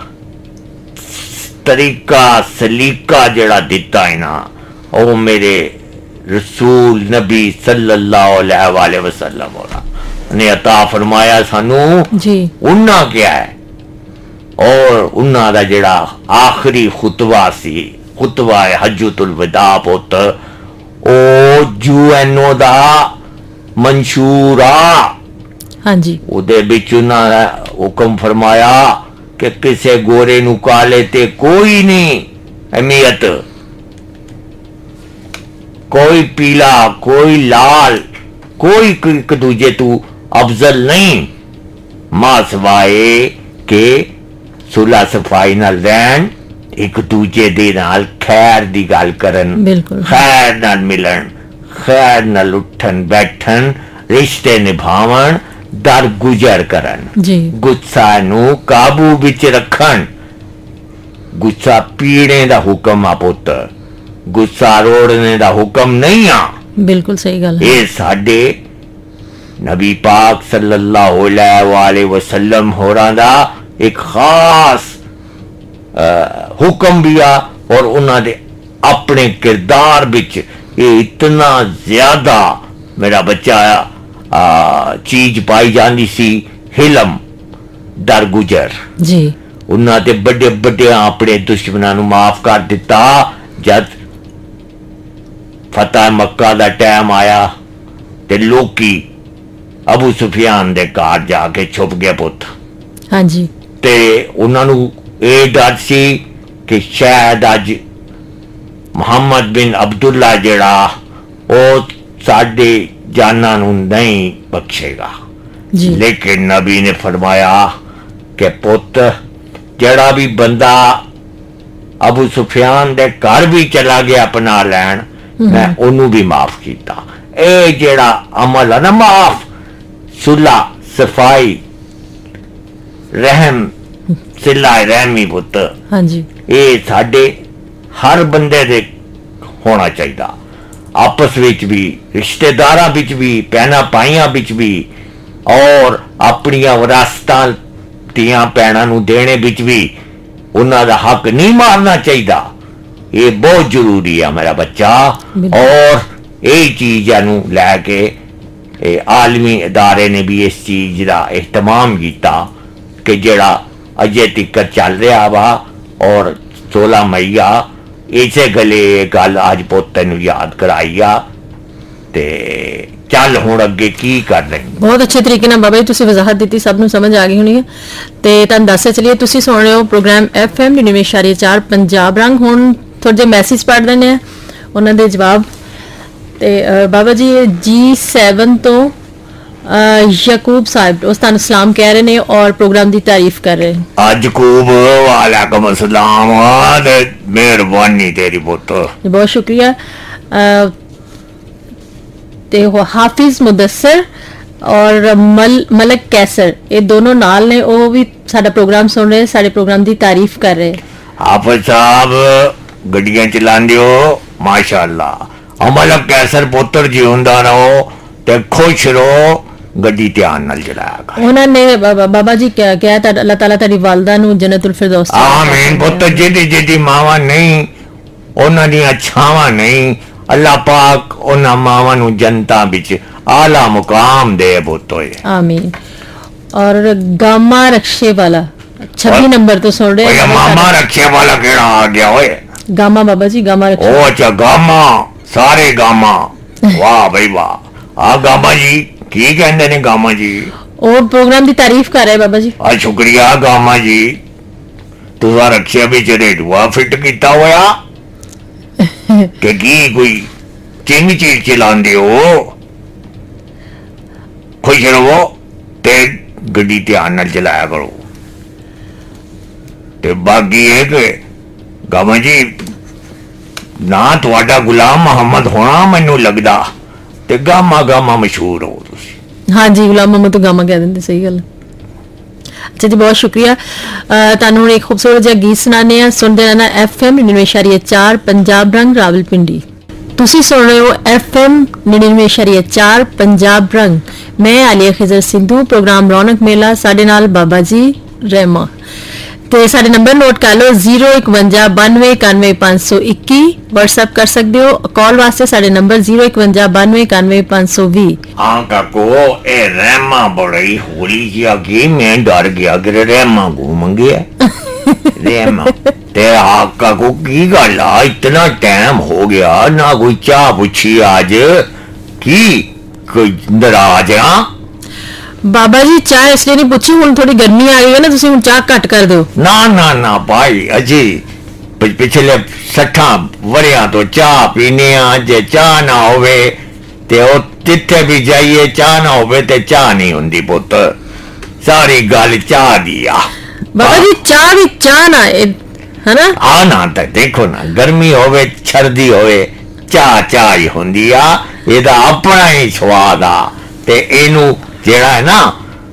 ਤਰੀਕਾ ਸਲੀਕਾ ਜਿਹੜਾ ਦਿੱਤਾ ਹੈ ਨਾ ਉਹ ਮੇਰੇ रसूल नबी सल्लल्लाहु अलैहि वसल्लम ने अता फरमाया सानू उन्ना क्या है और उन्ना दा जेड़ा आखिरी खुतबा सी खुतबा है हज्जतुल वदा पुत ओ यूएनओ दा मंशूरा हाँ जी उदे विच उन्ना हुक्म फरमाया कि किसे गोरे नू काले ते कोई नहीं अहमियत कोई पीला कोई लाल कोई एक दूजे तू अफजल नहीं मां सवाए के सुलह सफाई नाल रहन एक दूजे दे नाल खैर दी गल करन खैर नाल मिलन खैर नाल उठन बैठन रिश्ते निभावन दर गुजर करन गुस्सा नू काबू विच रखन गुस्सा पीड़े दा हुक्म आ पुत्र गुस्सा रोड़ने दा हुक्म नहीं आ बिल्कुल सही गल है ये साडे नबी पाक सल्लल्लाहु अलैहि वसल्लम होरां दा एक खास हुक्म भी आ और उन्हां दे अपने किरदार विच ये इतना ज्यादा मेरा बच्चा चीज पाई जाती सी हिलम दरगुजर जी उन्हां दे बड़े बड़े अपने दुश्मनां नूं माफ कर दिता जद फतेह मक्का दा टाइम आया ते लोकी अबू सुफियान दे घर जाके छुप गए पुत हाँ जी ते उन्हां नूं ये डर सी कि शायद अज मुहम्मद बिन अब्दुल्ला जेड़ा ਉਹ साडी जाना नूं नहीं बख्शेगा। लेकिन नबी ने फरमाया कि पुत जड़ा भी बंदा अबू सुफियान दे घर भी चला गया अपना लैन, मैं उन्हों भी माफ किया। ए जेड़ा अमल है ना माफ, सुलह, सफाई, रहम, सिला रहमी पुत, हाँ जी, ये साडे हर बंदे दे होना चाहिए। आपस विच भी, रिश्तेदारां विच भी, भैणां भाइयां विच भी, और अपनियां विरासतां धीआं भैणां नूं देने विच भी उन्हां दा हक नहीं मारना चाहिए। ये बहुत जरूरी है मेरा बच्चा। और यही चीज़ नूं लैके आलमी इदारे ने भी इस चीज़ का एहतमाम किया कि जिहड़ा अजे तिकर चल रहा वा, और सोलह मई आ, इसे गले गल अज पुत नूं याद कराई आ ते चल हुण अगे की कर रहे। बहुत अच्छे तरीके नाल बाबा जी तुसीं वजाहत दी, सब नूं समझ आ गई होनी है। ते तुहानूं दस्स चलिए तुसीं सुण रहे हो प्रोग्राम एफ एम निन्यानवे इशारे चार पंजाब रंग। हुण थोड़े जे मैसेज पढ़ लैने आ, उन्हां दे जवाब। ते बाबा जी जी सैवन तो यकूब साहब उस तुहानूं सलाम कह रहे ने और प्रोग्राम दी तारीफ कर रहे हैं। आज खूब वालेकुम अस्सलाम, मेहरबानी तेरी पुत, बहुत शुक्रिया। ते हो हाफिज मुदस्सर और मल मलक कैसर, ये दोनों नाल ने, वो भी साडा प्रोग्राम सुन रहे, साडे प्रोग्राम दी तारीफ कर रहे। हाफिज साहब गड्डियां चलांदे हो माशाअल्लाह। मलक कैसर पुत्र जिउंदा रहो ते खुश रहो, गड्डी ध्यान नाल चलाया कर। उन्होंने बाबा जी क्या क्या अल्लाह ताला तेरी वालदा नूं जन्नतुल फिरदौस आमीन पुत्र। जेदी जेदी मावा नहीं उन्हां दी छावां नहीं, अल्लाह पाक उन्हां मावां नूं जनता विच आला मुकाम दे पुत होए आमीन। और गामा रक्षे वाला छब्बीस नंबर तो सुन रहे हैं। मामा रक्षे वाला केड़ा आ गया ओए? गामा बाबा जी, गामा रक्षे। ओ अच्छा गामा, सारे गामा, वाह भाई वाह। आ गामा जी की कहंदे ने गामा जी? और प्रोग्राम दी तारीफ कर रहे बाबा जी। आ शुक्रिया गामा जी, तुसा रक्षे विच रेडुआ फिट कीता होया कि की कोई चिंग चीज चलांदे हो? खुश रहो ते गड्डी ध्यान नाल चलाया करो। ते बाकी है कि गामा जी ना तुहाडा गुलाम मोहम्मद होना मैनू लगदा, ते गामा गामा मशहूर हो तुसी। हाँ जी, गुलाम मोहम्मद तो गामा कह देंगे, सही गल। अच्छा जी, बहुत शुक्रिया। तुहानूं एक खूबसूरत जिहा गीत सुनाने आ, सुनते रहना एफ एम निन्यानवे इशारे चार पंजाब रंग रावलपिंडी। तुसी सुन रहे हो एफ एम निन्यानवे इशारे चार पंजाब रंग। मैं आलिया खिजर सिद्धू, प्रोग्राम रौनक मेला, साडे नाल बाबा जी रहमा। तो सारे नंबर नोट कर लो, जीरो इकवंजा बानवे इक्यानवे पांच सौ इक्की। व्हाट्सएप कर सकते हो, कॉल वास्ते सारे नंबर जीरो इकवंजा बानवे इक्यानवे पांच सौ भी। हाँ काको, ए रहमा बड़ी होली जी आ गई, मैं डर गया कि रहमा घूम गया। रहमा ते हाँ काको की गल आ, इतना टाइम हो गया ना कोई चाह पूछी आज, की कोई नाराज आ? बाबा जी चाह इसलिए नहीं पूछी, हुण थोड़ी गर्मी आ गई है ना, तुसी हुण चाह घट कर दो। ना ना ना भाई, अजी पिछले सठा वरिया तो चाह पीने आ, जे चाह ना होवे ते ओ जिथे भी जाइए चाह ना होवे ते चाह नहीं हुंदी पुत, सारी गल चाह दी आ। बाबा जी चाह भी चाह ना है ना? आ ना ते देखो ना, गर्मी होवे सर्दी होवे चाह चाह ही हुंदी आ, एदा अपना ही स्वाद आ। ते एनू जेड़ा है ना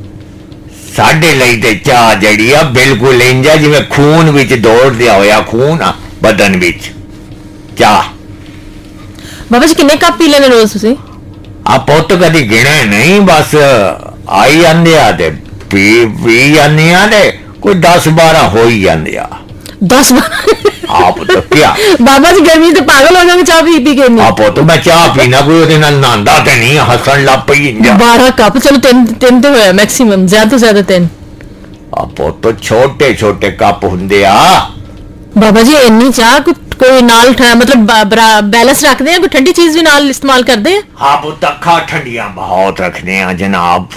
साडे लई ते चाह जड़ी आ बिल्कुल इंज आ जिवें खून विच दौड़ दिया होया खून आ बदन विच। चाह बाबा जी किन्ने कप पी लेने रोज तुसी? आ पुत कदी गिने नहीं, बस आई जांदे आ ते पी पी जांदे आ ते कोई दस बारह हो ही जांदे आ। दस बारह? आप तो क्या बाबा जी गर्मी तो पागल हो जाएंगे चाह पी पी के। नहीं आप तो मैं चाह पीना कोई ओदे नाल नांदा ते नहीं, हसन लग पई। बारह कप, चलो तीन तीन तो होया मैक्सिमम, ज्यादा तो ज्यादा तीन। आप तो छोटे छोटे कप हुंदे आ। बाबा जी इन्नी चाह कोई नाल मतलब बैलेंस रखते हैं, कोई ठंडी चीज भी नाल इस्तेमाल करते हैं? आप तखा ठंडियां बहुत रखने हैं जनाब।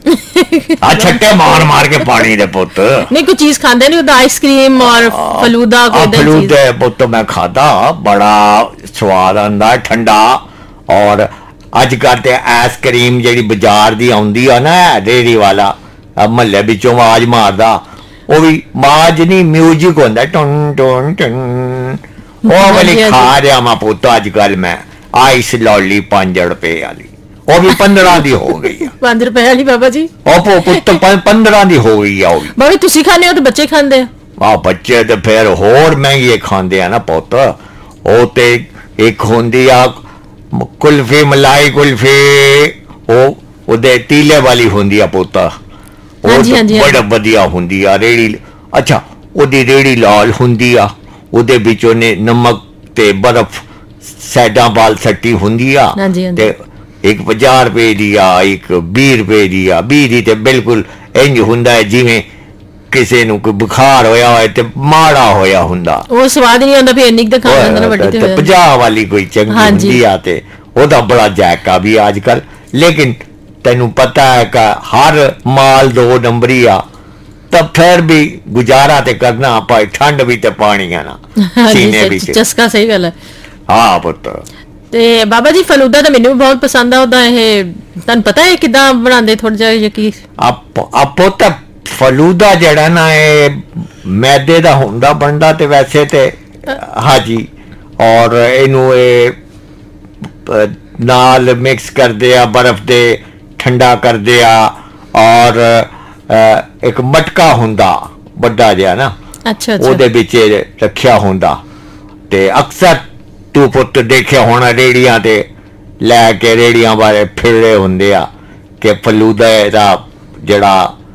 आ छट्टे मार मार के पानी दे पुत। नहीं कोई चीज खांदे नहीं, आइसक्रीम और फलूदा कोई फलूदे पुत मैं खाता, बड़ा स्वाद आंदा ठंडा और अजकल तो आइसक्रीम जी बाजार की आँदी आ ना रेहड़ी वाला महल्ले बिचों आवाज मारदा वो भी आवाज नहीं म्यूजिक होंदा टन टन टन वो वाली खा रहा मैं पुत अजकल मैं आइस लॉली पांच रुपए वाली वो भी पंद्रह दी हो गई है पांच रुपए वाली बाबा जी ओ पुत पंद्रह दी हो गई है बाबा तुसी खाने हो तो बच्चे खांदे हैं आ बच्चे तो फिर होर महंगे खांदे हैं ना पुत वो ते एक होंदी आ कुल्फी मलाई कुल्फी वो उदे टीले वाली होंदी आ पुत वो बड़ा वधिया होंदी आ रेड़ी अच्छा उदी रेड़ी लाल होंदी आ उदे विचों ने नमक ते बर्फ साइडां वाल सट्टी होंदी आ ते एक पचास रुपए दी आ एक बीस रुपए दी आ बीस दी ते बिल्कुल इंज हुंदा है जिवें किसी नूं कोई बुखार होया होए ते माड़ा होया हुंदा वो स्वाद नहीं आंदा फिर इन्नी क खा लैंदा ना वड्डी ते पचास वाली कोई चंगी हुंदी आ ते ओदा बड़ा जायका भी आजकल लेकिन तेनू पता है कि हर माल दो नंबरी आ तब फिर भी गुजारा ते करना पाए ठंड भी ते पानी है ना सीने भी चस्का सही गल है हाँ पुत्र ते बाबा जी फलूदा तो मैनू बहुत पसंद आ ओदा ਇਹ ਤੁਹਾਨੂੰ ਪਤਾ ਹੈ ਕਿਦਾਂ ਬਣਾਉਂਦੇ ਥੋੜਾ ਜਿਹਾ ਯਕੀ ਆਪ ਆਪੋ ਤਾਂ ਫਲੂਦਾ ਜਿਹੜਾ ਨਾ ਇਹ ਮੈਦੇ ਦਾ ਹੁੰਦਾ ਬਣਦਾ ਤੇ ਵੈਸੇ ਤੇ ਹਾਂਜੀ ਔਰ ਇਹਨੂੰ ਇਹ ਨਾਲ ਮਿਕਸ ਕਰਦੇ ਆ ਬਰਫ਼ ਦੇ ਠੰਡਾ ਕਰਦੇ ਆ ਔਰ ਇੱਕ ਮਟਕਾ ਹੁੰਦਾ ਵੱਡਾ ਜਿਹਾ ਨਾ ਅੱਛਾ ਅੱਛਾ ਉਹਦੇ ਵਿੱਚ ਰੱਖਿਆ ਹੁੰਦਾ ਤੇ ਅਕਸਰ तू पुत देखिया होना रेड़ियां ते लैके रेड़ियां बारे फिर रहे होंदे आ कि फलूदा दा जड़ा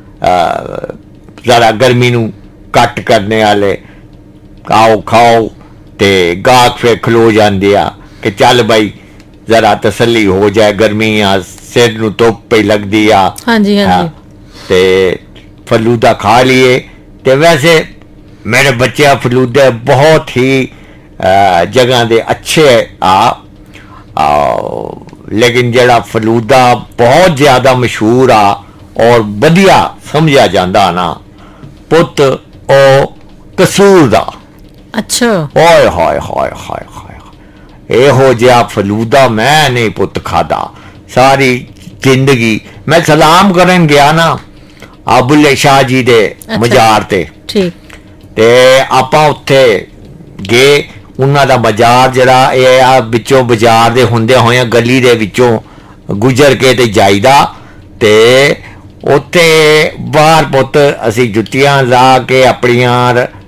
जरा गर्मी नू कट करने वाले आओ खाओ ते गाहक फिर खलो जांदे आ कि चल भाई जरा तसल्ली हो जाए गर्मी आ सिर नू धुप पे लगदी आ हाँ जी हाँ जी ते फलूदा खा लिए ते वैसे मेरे बच्चे फलूदे बहुत ही जगह दे अच्छे आ, आ लेकिन जड़ा फलूदा बहुत ज्यादा मशहूर आ और वधिया समझा जाता ना पुत ओ कसूर दा अच्छा ओए हाय हाय हाय हाय एहो जिहा फलूदा मैं नहीं पुत खादा सारी जिंदगी मैं सलाम करन गया ना आ बुल्ले शाह जी दे अच्छा, मजार ते ठीक ते आपां उत्थे गए उन्हां दा बाजार जरा ਇਹ ਆ ਵਿੱਚੋਂ ਬਾਜ਼ਾਰ ਦੇ ਹੁੰਦੇ ਹੋਏ ਗਲੀ ਦੇ ਵਿੱਚੋਂ ਗੁਜ਼ਰ ਕੇ ਤੇ ਜਾਈਦਾ ਤੇ ਉੱਥੇ ਬਾਹਰ ਪੁੱਤ ਅਸੀਂ ਜੁੱਤੀਆਂ ਲਾ ਕੇ ਆਪਣੀਆਂ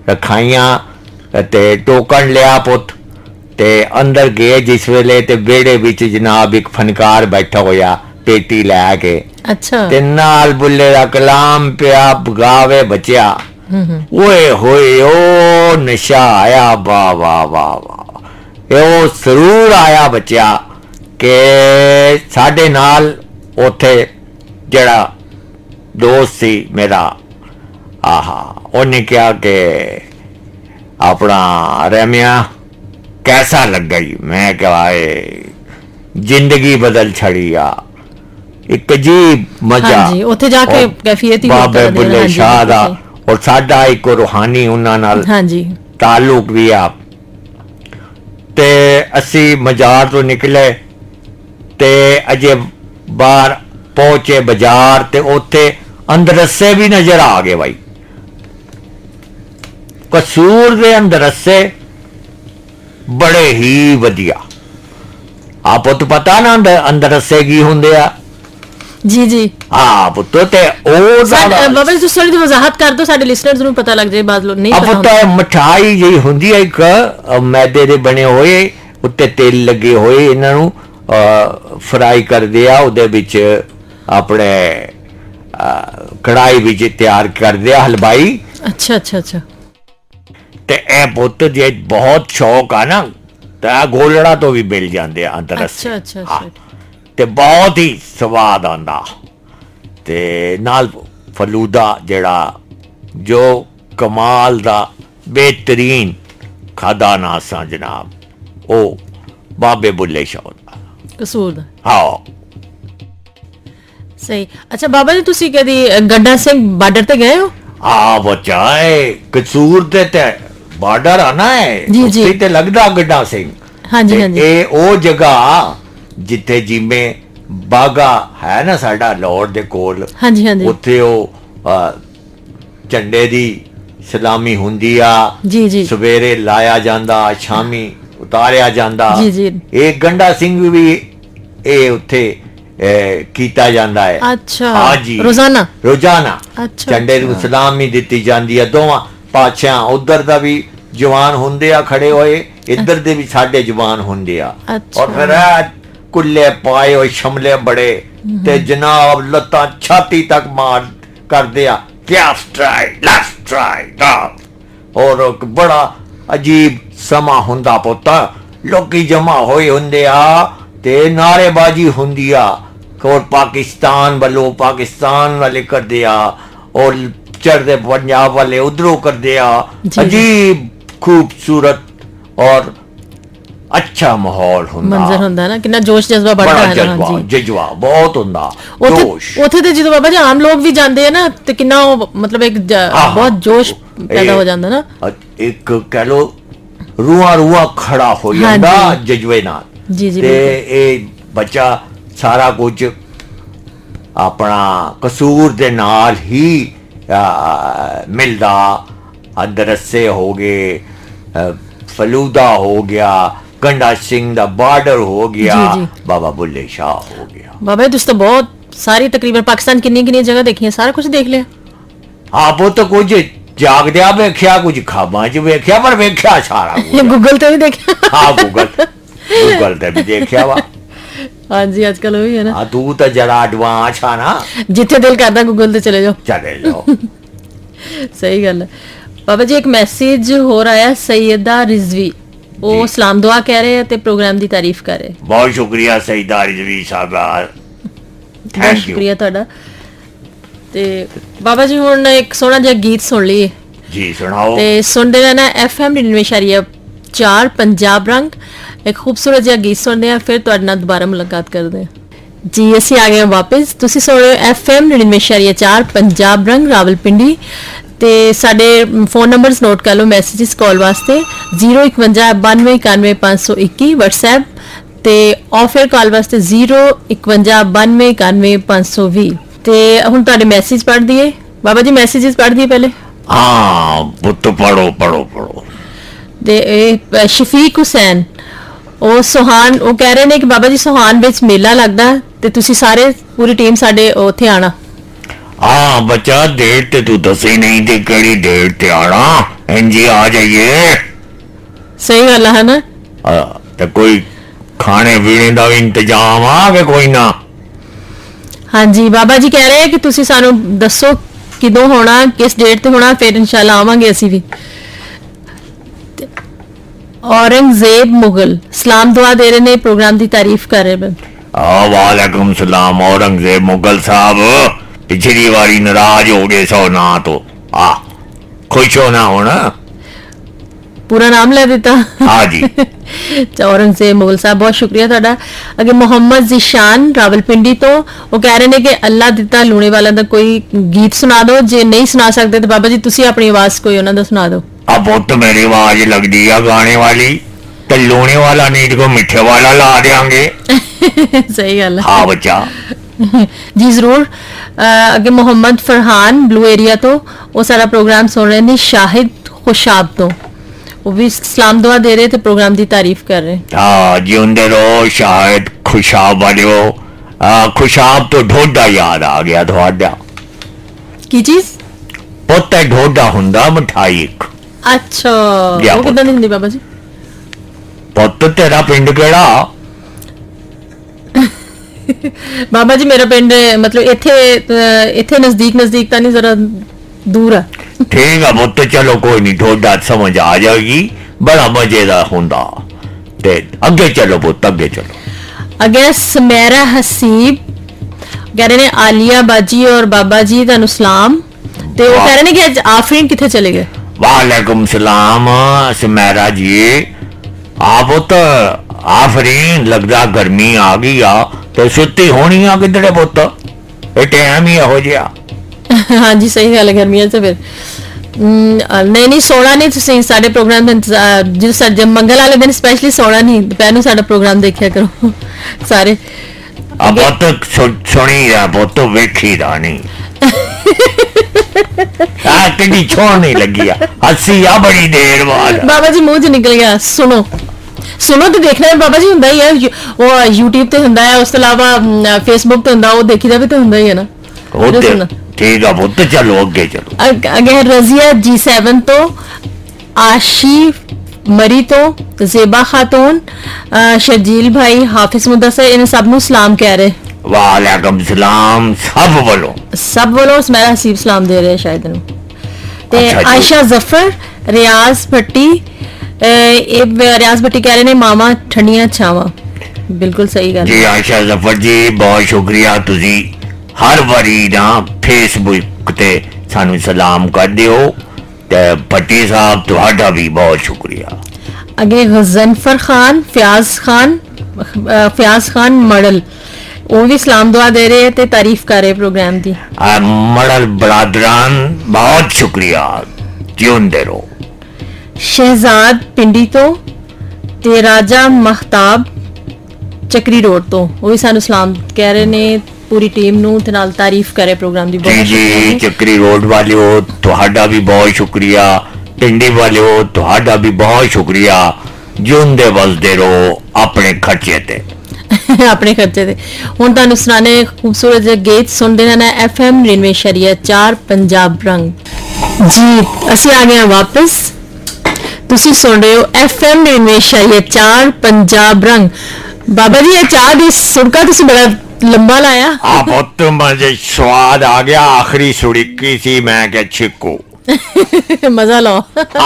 ਰਖਾਈਆਂ ਤੇ ਟੋਕਨ ਲਿਆ ਪੁੱਤ ਤੇ ਅੰਦਰ ਗਏ ਜਿਸ ਵੇਲੇ ਤੇ ਵਿਹੜੇ ਵਿੱਚ ਜਨਾਬ ਇੱਕ ਫਨਕਾਰ ਬੈਠਾ ਹੋਇਆ ਪੇਟੀ ਲੈ ਕੇ ਅੱਛਾ ਤੇ ਨਾਲ ਬੁੱਲੇ ਦਾ ਕਲਾਮ ਪਿਆ ਬਗਾਵੇ ਬਚਿਆ ओए होए ओ नशा आया वाह वाह वाह वाह ओ जरूर आया बच्चा के साडे नाल उथे जड़ा दोस्त सी मेरा आहा उन्हें क्या के अपना रमिया कैसा लग गई मैं क्या जिंदगी बदल छड़ी आ एक अजीब मजा हाँ जी उथे जाके कैफियत ही बाबे बुल्ले शाह दा और साडा एक रूहानी उन्हां नाल हाँ जी ताल्लुक भी आ ते असी मजार तो निकले ते अजे बाहर पहुंचे बाजार ते उत्थे अंदरसे भी नजर आ गए भाई कसूर दे अंदरसे बड़े ही वधिया आपो तो पता ना अंदरसे की हुंदे आ जी जी हाँ पुत्तो ते ओ बाबा जी तुसी थोड़ी वजाहत कर दो साडे लिसनर्स नूं पता लग जाए बाद लोग नहीं पता पुत्तो मिठाई जी हुंदी है एक मैदे दे बने होए उत्ते तेल लगे होए इन्हां नूं फ्राई करदे आ ओदे विच अपने कढ़ाई विच तैयार करदे आ हलवाई अच्छा अच्छा अच्छा ते ए पुत्त जे बहुत शौक आ ना ते गोलड़ा तो भी मिल जांदे आ अंदर अच्छा अच्छा अच्छा ते बहुत ही स्वाद आंदा ते नाल फलूदा जड़ा जो कमाल दा बेहतरीन खादा नासा जनाब ओ बाबे बुल्ले शाह दा कसूर दा हाँ सही अच्छा बाबा जी तुसी कदी गड्डा सिंह बॉर्डर ते गए हो हाँ बच्चा है कसूर ते ते बॉर्डर आना है जी जी ते लगदा गड्डा सिंह हाँ जी हाँ जी ए ओ जगह ਜਿੱਥੇ ਜਿਵੇਂ ਬਾਗਾ ਹੈ ਨਾ ਸਾਡਾ ਲਾਹੌਰ ਦੇ ਕੋਲ, ਹਾਂਜੀ ਹਾਂਜੀ ਉੱਥੇ ਉਹ ਝੰਡੇ ਦੀ ਸਲਾਮੀ ਹੁੰਦੀ ਆ ਜੀ ਜੀ, ਸਵੇਰੇ ਲਾਇਆ ਜਾਂਦਾ, ਸ਼ਾਮੀ ਉਤਾਰਿਆ ਜਾਂਦਾ ਜੀ ਜੀ। ਇਹ ਗੰਡਾ ਸਿੰਘ ਵੀ ਇਹ ਉੱਥੇ ਕੀਤਾ ਜਾਂਦਾ ਹੈ। ਅੱਛਾ, ਹਾਂਜੀ, ਰੋਜ਼ਾਨਾ ਰੋਜ਼ਾਨਾ ਅੱਛਾ, ਝੰਡੇ ਨੂੰ ਸਲਾਮੀ ਦਿੱਤੀ ਜਾਂਦੀ ਹੈ। ਦੋਵਾਂ ਪਾਤਸ਼ਾਹਾਂ ਉਧਰ ਦਾ ਵੀ ਜਵਾਨ ਹੁੰਦੇ ਆ ਖੜੇ ਹੋਏ, ਇੱਧਰ ਦੇ ਵੀ ਸਾਡੇ ਜਵਾਨ ਹੁੰਦੇ ਆ, ਔਰ ਫਿਰ ਕੁੱਲੇ ਪਾਏ ਹੋਏ ਸ਼ਮਲੇ ਬੜੇ ਤੇ ਜਨਾਬ ਲੱਤਾਂ ਛਾਤੀ ਤੱਕ ਮਾਰ ਕਰਦੇ ਆ, ਲੈਫਟ ਰਾਈਟ ਲੈਫਟ ਰਾਈਟ, ਔਰ ਬੜਾ ਅਜੀਬ ਸਮਾਂ ਹੁੰਦਾ ਪੁੱਤ। ਲੋਕੀ ਜਮਾ ਹੋਏ ਹੁੰਦੇ ਆ ਤੇ ਨਾਰੇਬਾਜ਼ੀ ਹੁੰਦੀ ਆ, ਔਰ ਪਾਕਿਸਤਾਨ ਵੱਲੋਂ ਪਾਕਿਸਤਾਨ ਵਾਲੇ ਕਰਦੇ ਆ, ਔਰ ਚੜ੍ਹਦੇ ਪੰਜਾਬ ਵਾਲੇ ਉਧਰੋਂ ਕਰਦੇ ਆ। ਅਜੀਬ खूबसूरत और अच्छा माहौल ਹੁੰਦਾ, ਮੰਜ਼ਰ ਹੁੰਦਾ ਨਾ, ਕਿੰਨਾ ਜੋਸ਼ ਜਜ਼ਬਾ बढ़दा ਹੈ ਨਾ। ਹਾਂਜੀ, ਜਜ਼ਬਾ ਬਹੁਤ ਹੁੰਦਾ, ਜੋਸ਼। ਉੱਥੇ ਤੇ ਜਦੋਂ ਬਾਬਾ ਜੀ ਆਮ ਲੋਕ ਵੀ ਜਾਂਦੇ ਆ ਨਾ ਤੇ ਕਿੰਨਾ ਉਹ ਮਤਲਬ ਇੱਕ ਬਹੁਤ ਜੋਸ਼ ਪੈਦਾ ਹੋ ਜਾਂਦਾ ਨਾ, ਇੱਕ ਕਹ ਲੋ ਰੂਹਾਂ ਰੂਹਾਂ ਖੜਾ ਹੋ ਜਾਂਦਾ ਜਜ਼ਬੇ ਨਾਲ। ਜੀ ਜੀ, ਤੇ ਇਹ ਬੱਚਾ ਸਾਰਾ ਕੁਝ ਆਪਣਾ ਕਸੂਰ ਦੇ ਨਾਲ ਹੀ ਮਿਲਦਾ। अदरसे हो गए, फलूदा हो गया, गंडा सिंह दा बॉर्डर हो गया, जी जी। बाबा बुल्ले शाह हो गया। बाबा तुस तो बहुत सारी तकरीबन पाकिस्तान किन्नी किन्नी जगह देखी है, सारा कुछ देख लिया? हाँ, वो तो कुछ जागदिया वेख्या, कुछ खाबा च वेख्या, पर वेख्या सारा गूगल ते भी देखा। हाँ, गूगल गूगल ते भी देखा वा। हाँ जी, आजकल वही है ना। हाँ, तू तो जरा एडवांस है ना, जिथे दिल करता गूगल ते चले जाओ, चले जाओ। सही गल है। बाबा जी एक मैसेज हो रहा है सैयदा रिजवी, वो सलाम दुआ कह रहे हैं ते प्रोग्राम दी तारीफ कर रहे। बहुत शुक्रिया सैयदा रिजवी साहबा, बहुत शुक्रिया ਤੁਹਾਡਾ। ਤੇ बाबा जी ਹੁਣ ਇੱਕ ਸੋਹਣਾ ਜਿਹਾ ਗੀਤ ਸੁਣ ਲਈਏ। ਜੀ ਸੁਣਾਓ। ਤੇ ਸੁਣਦੇ ਰਹਿਣਾ ਐਫਐਮ ਨਿन्यानवे इशारिया चार पंजाब रंग। एक खूबसूरत ਜਿਹਾ ਗੀਤ ਸੁਣਦੇ ਆ, ਫਿਰ ਤੁਹਾਡੇ ਨਾਲ ਦੁਬਾਰਾ ਮੁਲਾਕਾਤ ਕਰਦੇ ਆ। ਜੀ ਅਸੀਂ ਆ ਗਏ ਵਾਪਸ, ਤੁਸੀਂ ਸੁਣ ਰਹੇ ਹੋ ਐਫਐਮ निन्यानवे इशारिया चार पंजाब रंग रावलपिंडी। ਤੇ ਸਾਡੇ ਫੋਨ ਨੰਬਰਸ ਨੋਟ ਕਰ ਲਓ ਮੈਸੇजेस ਕਾਲ ਵਾਸਤੇ zero one one nine nine one one five two one WhatsApp ਤੇ ਆਫ 에ਅਰ ਕਾਲ ਵਾਸਤੇ zero one one nine nine one one five two zero। ਤੇ ਹੁਣ ਤੁਹਾਡੇ ਮੈਸੇਜ ਪੜ੍ਹ ਦਈਏ ਬਾਬਾ ਜੀ, ਮੈਸੇजेस ਪੜ੍ਹ ਦਈਏ ਪਹਿਲੇ। ਹਾਂ ਪੁੱਤ ਪੜੋ ਪੜੋ ਪੜੋ। ਤੇ ਇਹ ਸ਼ਫੀਕ ਹੁਸੈਨ ਉਹ ਸੁਹਾਨ ਉਹ ਕਹਿ ਰਹੇ ਨੇ ਕਿ ਬਾਬਾ ਜੀ ਸੁਹਾਨ ਵਿੱਚ ਮੇਲਾ ਲੱਗਦਾ ਤੇ ਤੁਸੀਂ ਸਾਰੇ ਪੂਰੀ ਟੀਮ ਸਾਡੇ ਉੱਥੇ ਆਣਾ। हाँ बच्चा, डेट ते तू दसी नहीं थी, केड़ी डेट ते आना? इंजी आ जाइए। सही गल है ना। ते कोई खाने पीने का भी इंतजाम आ के कोई ना? हाँ जी, बाबा जी कह रहे हैं कि तुसी सानू दसो किदों होना, किस डेट ते होना, फिर इंशाल्लाह आवांगे असी भी। औरंगजेब मुगल सलाम दुआ दे रहे ने, प्रोग्राम की तारीफ कर रहे हैं। वालेकुम सलाम। औरंगजेब मुगल साहब पिछली बारी नाराज हो गए सो ना, तो आ खुश होना होना, पूरा नाम ले देता। हाँ जी। औरंगजेब मुगल साहब बहुत शुक्रिया ਤੁਹਾਡਾ। अगे मोहम्मद जिशान रावलपिंडी तो वो कह रहे हैं कि अल्लाह दिता लूने वाला दा कोई गीत सुना दो, जे नहीं सुना सकते तो बाबा जी तुसी अपनी आवाज कोई उन्हां दा सुना दो। अब वो तो मेरी आवाज लगदी है गाने वाली, तो लूने वाला नहीं तो मिठे वाला ला देंगे। सही गल है। हाँ बच्चा जी जरूर। अगे मोहम्मद फरहान ब्लू एरिया तो वो सारा प्रोग्राम सुन रहे हैं। शाहिद खुशाब तो वो भी सलाम दुआ दे रहे थे, प्रोग्राम की तारीफ कर रहे हैं। हाँ जिंदे रहो शाहिद खुशाब वाले हो। खुशाब तो ढोडा याद आ गया थोड़ा। की चीज? पुत्त ढोडा हुंदा मिठाई। अच्छा वो किदां दी हुंदी बाबा जी? पुत्त तेरा पिंड केड़ा? बाबा जी मेरा पिंड मतलब इथे इथे नजदीक नजदीक ता नहीं, जरा दूर है। ठीक है पुत्त, चलो कोई नहीं, ढोडा समझ आ जाएगी, बड़ा मजेदार हुंदा। ते अगे चलो पुत्त, अगे चलो। अगे समेरा हसीब कह रहे ने आलिया बाजी और बाबा जी दा सलाम। ते वो कह रहे ने कि आज आफरीन किथे चले गए? वालेकुम सलाम समेरा जी। आप तो आफरीन लगदा गर्मी आ गई आ तो सुती होनी आ किधरे पुत्त, ये टाइम ही हो जिया। हाँ जी सही गल है, गर्मियां से फिर नहीं नहीं सोना नहीं, ਤੁਸੀਂ ਸਾਡੇ ਪ੍ਰੋਗਰਾਮ ਦਾ ਇੰਤਜ਼ਾਰ ਜਦੋਂ ਸਾਡੇ ਮੰਗਲ ਵਾਲੇ ਦਿਨ ਸਪੈਸ਼ਲੀ ਸੋਣਾ ਨਹੀਂ, ਦੁਪਹਿਰ ਨੂੰ ਸਾਡਾ ਪ੍ਰੋਗਰਾਮ ਦੇਖਿਆ ਕਰੋ ਸਾਰੇ। ਆ ਬਹੁਤ ਸੁਣੀ ਆ, ਬਹੁਤ ਵੇਖੀ ਦਾ ਨਹੀਂ ਆ ਕਿੰਨੀ ਛੋਣੀ ਲੱਗੀ ਆ, ਹੱਸੀ ਆ ਬੜੀ ਦੇਰ ਬਾਅਦ। ਬਾਬਾ ਜੀ ਮੂੰਹ ਚ ਨਿਕਲ ਗਿਆ। ਸੁਣੋ ਸੁਣੋ ਤੇ ਦੇਖਣਾ ਬਾਬਾ ਜੀ ਹੁੰਦਾ ਹੀ ਹੈ, ਉਹ YouTube ਤੇ ਹੁੰਦਾ ਹੈ, ਉਸ ਤੋਂ ਇਲਾਵਾ Facebook ਤੇ ਹੁੰਦਾ, ਉਹ ਦੇਖੀਦਾ ਵੀ ਤਾਂ ਹੁੰਦਾ ਹੀ ਹੈ ਨਾ। ਠੀਕ ਆ ਪੁੱਤ, ਚਲੋ ਅੱਗੇ ਚਲੋ। ਅੱਗੇ ਰਜ਼ੀਆ ਜੀ ਸੈਵਨ ਤੋਂ, ਆਸ਼ੀ ਮਰੀ ਤੋਂ, ਜ਼ੇਬਾ ਖਾਤੂਨ, ਸ਼ਰਜੀਲ ਭਾਈ, ਹਾਫਿਜ਼ ਮੁਦੱਸਰ, ਇਹਨਾਂ ਸਭ ਨੂੰ ਸਲਾਮ ਕਹਿ ਰਹੇ। ਵਾਲੇਕੁਮ ਸਲਾਮ ਸਭ ਵੱਲੋਂ, ਸਭ ਵੱਲੋਂ ਮੇਰਾ ਹਸੀਬ ਸਲਾਮ ਦੇ ਰਹੇ ਸ਼ਾਇਦ ਨੂੰ। ਤੇ ਆਇਸ਼ਾ ਜ਼ਫਰ, ਰਿਆਜ਼ ਭੱਟੀ, ਇਹ ਰਿਆਜ਼ ਭੱਟੀ ਕਹਿ ਰਹੇ ਨੇ ਮਾਮਾ ਠੰਡੀਆਂ ਛਾਵਾਂ। ਬਿਲਕੁਲ ਸਹੀ ਗੱਲ ਜੀ ਆਇਸ਼ਾ ਜ਼ਫਰ ਜੀ, ਬਹੁਤ ਸ਼ੁਕਰੀਆ, ਤੁਸੀਂ ਹਰ ਵਾਰੀ ਨਾ ਫੇਸਬੁੱਕ ਤੇ ਸਾਨੂੰ ਸਲਾਮ ਕਰਦੇ ਹੋ, ਤੇ ਭੱਟੀ ਸਾਹਿਬ ਤੁਹਾਡਾ ਵੀ ਬਹੁਤ ਸ਼ੁਕਰੀਆ। ਅੱਗੇ ਗਜ਼ਨਫਰ ਖਾਨ, ਫਿਆਜ਼ ਖਾਨ, ਫਿਆਜ਼ ਖਾਨ ਮੜਲ, ਉਹ ਵੀ ਸਲਾਮ ਦੁਆ ਦੇ ਰਹੇ ਤੇ ਤਾਰੀਫ ਕਰ ਰਹੇ ਪ੍ਰੋਗਰਾਮ ਦੀ। ਮੜਲ ਬਰਾਦਰਾਨ ਬਹੁਤ ਸ਼ੁਕਰੀਆ, ਜਿਉਂਦੇ ਰਹੋ। ਸ਼ਹਿਜ਼ਾਦ ਪਿੰਡੀ ਤੋਂ ਤੇ ਰਾਜਾ ਮਹਤਾਬ ਚੱਕਰੀ ਰੋਡ ਤੋਂ, ਉਹ ਵੀ ਸਾਨੂੰ ਸਲਾਮ ਕਹਿ ਰਹੇ ਨੇ, ਪੂਰੀ ਟੀਮ ਨੂੰ ਤੇ ਨਾਲ ਤਾਰੀਫ ਕਰੇ ਪ੍ਰੋਗਰਾਮ ਦੀ। ਜੀ ਜੀ ਚੱਕਰੀ ਰੋਡ ਵਾਲਿਓ ਤੁਹਾਡਾ ਵੀ ਬਹੁਤ ਸ਼ੁਕਰੀਆ, ਪਿੰਡੀ ਵਾਲਿਓ ਤੁਹਾਡਾ ਵੀ ਬਹੁਤ ਸ਼ੁਕਰੀਆ, ਜਿਉਂਦੇ ਵਸਦੇ ਰਹੋ ਆਪਣੇ ਖਰਚੇ ਤੇ ਆਪਣੇ ਖਰਚੇ ਤੇ। ਹੁਣ ਤੁਹਾਨੂੰ ਸੁਣਾਣੇ ਖੂਬਸੂਰਤ ਜਿਹੇ ਗੀਤ, ਸੁਣਦੇ ਰਹਿਣਾ ਐਫ ਐਮ ਨੜਿਨਵੇਂ ਇਸ਼ਾਰੀਆ ਚਾਰ ਪੰਜਾਬ ਰੰਗ। ਜੀ ਅਸੀਂ ਆ ਗਏ ਵਾਪਸ, ਤੁਸੀਂ ਸੁਣ ਰਹੇ ਹੋ ਐਫ ਐਮ ਨੜਿਨਵੇਂ ਇਸ਼ਾਰੀਆ ਚਾਰ ਪੰਜਾਬ ਰੰਗ। ਬਾਬਾ ਜੀ ਇਹ ਚਾਹ ਦੀ ਸੁੜਕਾ ਤੁਸੀਂ ਬੜਾ ਲੰਬਾ ਲਾਇਆ। ਆ ਬਹੁਤ ਮਜ਼ੇ ਸਵਾਦ ਆ ਗਿਆ, ਆਖਰੀ ਸੁੜਕੀ ਸੀ, ਮੈਂ ਕਿਹਾ ਛਿੱਕੋ ਮਜ਼ਾ ਲਓ।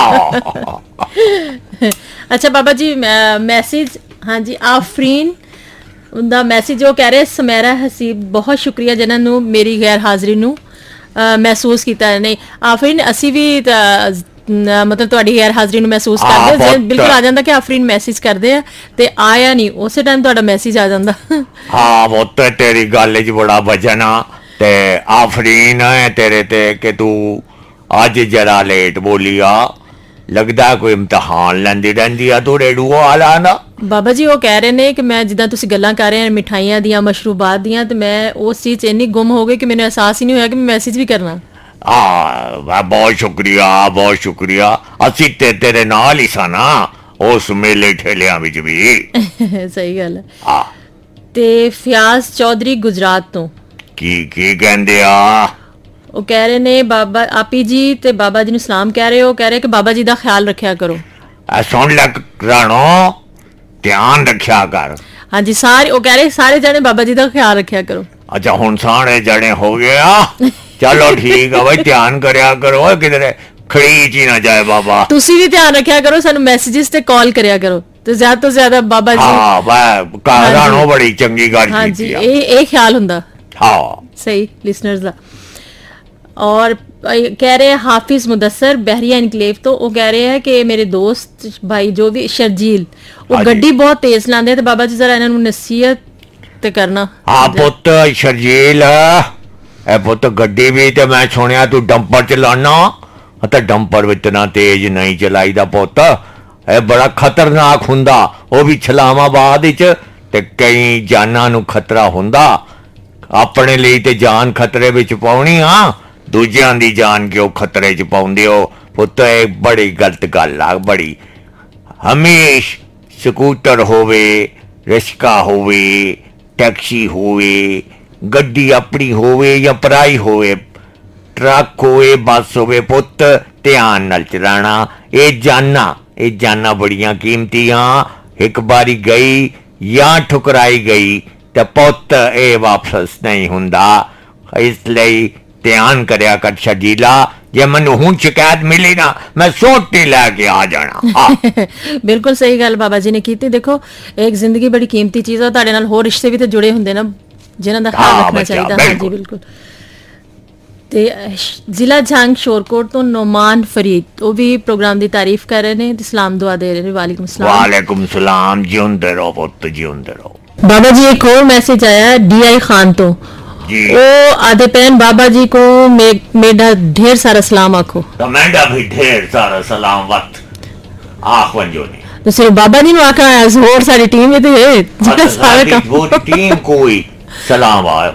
ਅੱਛਾ ਬਾਬਾ ਜੀ ਮੈਸੇਜ, ਹਾਂਜੀ ਆਫਰੀਨ ਦਾ ਮੈਸੇਜ, ਉਹ ਕਹਿ ਰਹੇ ਸਮੈਰਾ ਹਸੀਬ ਬਹੁਤ ਸ਼ੁਕਰੀਆ ਜਿਨ੍ਹਾਂ ਨੂੰ ਮੇਰੀ ਗੈਰ ਹਾਜ਼ਰੀ ਨੂੰ ਮਹਿਸੂਸ ਕੀਤਾ। ਨਹੀਂ ਆਫਰੀਨ ਅਸੀਂ ਵੀ ਮਤਲਬ ਤੁਹਾਡੀ ਗੈਰ ਹਾਜ਼ਰੀ ਨੂੰ ਮਹਿਸੂਸ ਕਰਦੇ, ਬਿਲਕੁਲ ਆ ਜਾਂਦਾ ਕਿ ਆਫਰੀਨ ਮੈਸੇਜ ਕਰਦੇ ਆ ਤੇ ਆਇਆ ਨਹੀਂ, ਉਸੇ ਟਾਈਮ ਤੁਹਾਡਾ ਮੈਸੇਜ ਆ ਜਾਂਦਾ। ਹਾਂ ਬਹੁਤ ਤੇਰੀ ਗੱਲ 'ਚ ਬੜਾ ਵਜਨ ਆ ਤੇ ਆਫਰੀਨ ਹੈ ਤੇਰੇ ਤੇ ਕਿ ਤੂੰ ਅੱਜ ਜਰਾ ਲੇਟ ਬੋਲੀ ਆ, ਲੱਗਦਾ ਕੋਈ ਇਮਤਿਹਾਨ ਲੈਂਦੀ ਰਹਿੰਦੀ ਆ ਤੂੰ ਰੇਡੂਓ ਵਾਲਾ ਨਾ। ਬਾਬਾ ਜੀ ਉਹ ਕਹਿ ਰਹੇ ਨੇ ਕਿ ਮੈਂ ਜਿੱਦਾਂ ਤੁਸੀਂ ਗੱਲਾਂ ਕਰ ਰਹੇ ਹੋ ਮਿਠਾਈਆਂ ਦੀਆਂ, ਮਸ਼ਰੂਬਾਤ ਦੀਆਂ, ਤੇ ਮੈਂ ਉਸ ਚੀਜ਼ 'ਚ ਇੰਨੀ ਗੁੰਮ ਹੋ ਗਈ ਕਿ ਮੈਨੂੰ ਅਹਿਸਾਸ ਹੀ ਨਹੀਂ ਹੋਇਆ ਕਿ ਮੈਂ ਮੈਸੇਜ ਵੀ ਕਰਨਾ। ਆ ਬਹੁਤ ਸ਼ੁਕਰੀਆ, ਬਹੁਤ ਸ਼ੁਕਰੀਆ, ਅਸੀਂ ਤੇ ਤੇਰੇ ਨਾਲ ਹੀ ਸਾਂ ਨਾ ਉਸ ਮੇਲੇ ਠੇਲਿਆਂ ਵਿੱਚ ਵੀ। ਸਹੀ ਗੱਲ ਹੈ। ਤੇ ਫਿਆਜ਼ ਚੌਧਰੀ ਗੁਜਰਾਤ ਤੋਂ ਕੀ ਕੀ ਕਹਿੰਦੇ ਆ? ਉਹ ਕਹਿ ਰਹੇ ਨੇ ਬਾਬਾ ਆਪੀ ਜੀ ਤੇ ਬਾਬਾ ਜੀ ਨੂੰ ਸਲਾਮ ਕਹਿ ਰਹੇ, ਉਹ ਕਹਿ ਰਹੇ ਕਿ ਬਾਬਾ ਜੀ ਦਾ ਖਿਆਲ ਰੱਖਿਆ ਕਰੋ। ਸੁਣ ਲੈ ਰਾਣੋ, ਧਿਆਨ ਰੱਖਿਆ ਕਰ। ਹਾਂਜੀ ਸਾਰੇ ਉਹ ਕਹਿ ਰਹੇ ਸਾਰੇ ਜਣੇ ਬਾਬਾ ਜੀ ਦਾ ਖਿਆਲ ਰੱਖਿਆ ਕਰੋ। ਅੱਛਾ ਹੁਣ ਸਾਰੇ ਜਣੇ ਹੋ ਗਏ ਆ, ਚਲੋ ਠੀਕ ਆ ਬਈ, ਧਿਆਨ ਕਰਿਆ ਕਰੋ, ਕਿਧਰੇ ਖੜੀਚ ਹੀ ਨਾ ਜਾਏ ਬਾਬਾ। ਤੁਸੀਂ ਵੀ ਧਿਆਨ ਰੱਖਿਆ ਕਰੋ, ਸਾਨੂੰ ਮੈਸੇजेस ਤੇ ਕਾਲ ਕਰਿਆ ਕਰੋ ਤੇ ਜ਼ਿਆਦਾ ਤੋਂ ਜ਼ਿਆਦਾ ਬਾਬਾ ਜੀ। ਹਾਂ ਵਾਹ ਰਾਣੋ ਬੜੀ ਚੰਗੀ ਗੱਲ ਕੀਤੀ ਆ। ਇਹ ਇਹ ਖਿਆਲ ਹੁੰਦਾ। ਹਾਂ ਸਹੀ ਲਿਸਨਰਸ ਦਾ। और कह रहे हैं हाफिज मुदस्सर बहरिया इनकलेव तो वो कह रहे हैं कि मेरे दोस्त भाई जो भी शर्जील वो गड्डी बहुत तेज लांदे ते बाबा जी जरा इन्हां नसीहत ते करना। हां पुत्त शर्जील ए पुत्त गड्डी भी ते मैं सुनिया तू डंपर चलाना ते डंपर विच इतना तेज नहीं चलाईदा पुत्त, ए बड़ा खतरनाक हुंदा, वो भी इस्लामाबाद विच ते कई जानां नूं खतरा हुंदा। अपने लिए ते जान खतरे विच पाउणी आ, दूजियां दी जान क्यों खतरे च पाउंदे हो पुत्त, एक बड़ी गलत गल आ बड़ी। हमेश स्कूटर होवे, रिक्शा होवे, टैक्सी होवे, गड्डी अपनी होवे या पराई होवे, ट्रक होवे, बस होवे पुत्त, ध्यान नाल चलाना। ये जाना ये जाना बड़ियां कीमती आ, एक बारी गई या ठुकराई गई ते पुत्त ये वापस नहीं हुंदा, इसलिए ध्यान करया कर शर्जीला। जे मैनू हुण शिकायत मिली ना मैं सोटी लैके आ जाना। बिल्कुल सही गल बाबा जी ने की। देखो एक जिंदगी बड़ी कीमती चीज़ है, तुहाडे नाल होर रिश्ते भी तो जुड़े हुंदे ना जिन्हां दा ख्याल रखना चाहिए। हाँ जी बिल्कुल। ते जिला जंग शोरकोट तो नोमान फरीद वो भी प्रोग्राम की तारीफ कर रहे हैं, सलाम दुआ दे रहे हैं। वालेकुम सलाम। वालेकुम सलाम, जिउंदे रहो पुत्त, जिउंदे रहो। बाबा जी एक और मैसेज आया डी आई खान तो, जी। ओ आधे पैन बाबा जी को मे, मेरा ढेर सारा सलाम आखो। तो मेरा भी ढेर सारा सलाम वत आख वंजो ने। तो सिर्फ बाबा जी नु आखना है, और सारी टीम में तो है जिसका सारा काम वो टीम कोई सलाम आयो।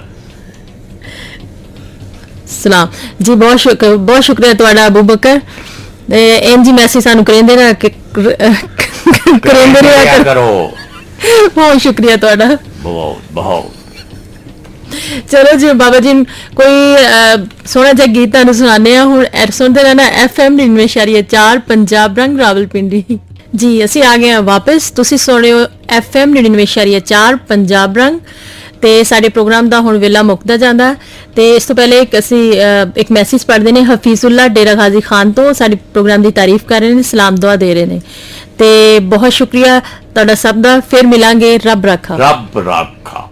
सलाम जी, बहुत शुक्र बहुत शुक्रिया ਤੁਹਾਡਾ Abu Bakr. M G message सानू करेंदे ना कि करेंदे रहा करो। बहुत शुक्रिया ਤੁਹਾਡਾ। बहुत बहुत। चलो जी बाबा जी कोई सोहना जिहा गीत तुहानू सुनाने आ हुण। सुनते रहना एफ एम निन्यानवे इशारिया चार पंजाब रंग रावलपिंडी जी। असी आ गए वापस, तुसी सुन रहे हो एफ एम निन्यानवे इशारिया चार पंजाब रंग ਤੇ ਸਾਡੇ ਪ੍ਰੋਗਰਾਮ ਦਾ ਹੁਣ ਵੇਲਾ ਮੁੱਕਦਾ ਜਾਂਦਾ ਤੇ ਇਸ ਤੋਂ ਪਹਿਲੇ ਇੱਕ ਅਸੀਂ ਇੱਕ ਮੈਸੇਜ ਪੜ੍ਹਦੇ ਨੇ ਹਫੀਜ਼ੁੱਲਾ ਡੇਰਾ ਗਾਜ਼ੀ ਖਾਨ ਤੋਂ। ਸਾਡੇ ਪ੍ਰੋਗਰਾਮ ਦੀ ਤਾਰੀਫ ਕਰ ਰਹੇ ਨੇ, ਸਲਾਮ ਦੁਆ ਦੇ ਰਹੇ ਨੇ ਤੇ ਬਹੁਤ ਸ਼ੁਕਰੀਆ ਤੁਹਾਡਾ ਸਭ ਦਾ। ਫਿਰ ਮਿਲਾਂਗੇ, ਰੱਬ ਰੱਖਾ। ਰੱਬ ਰੱਖਾ।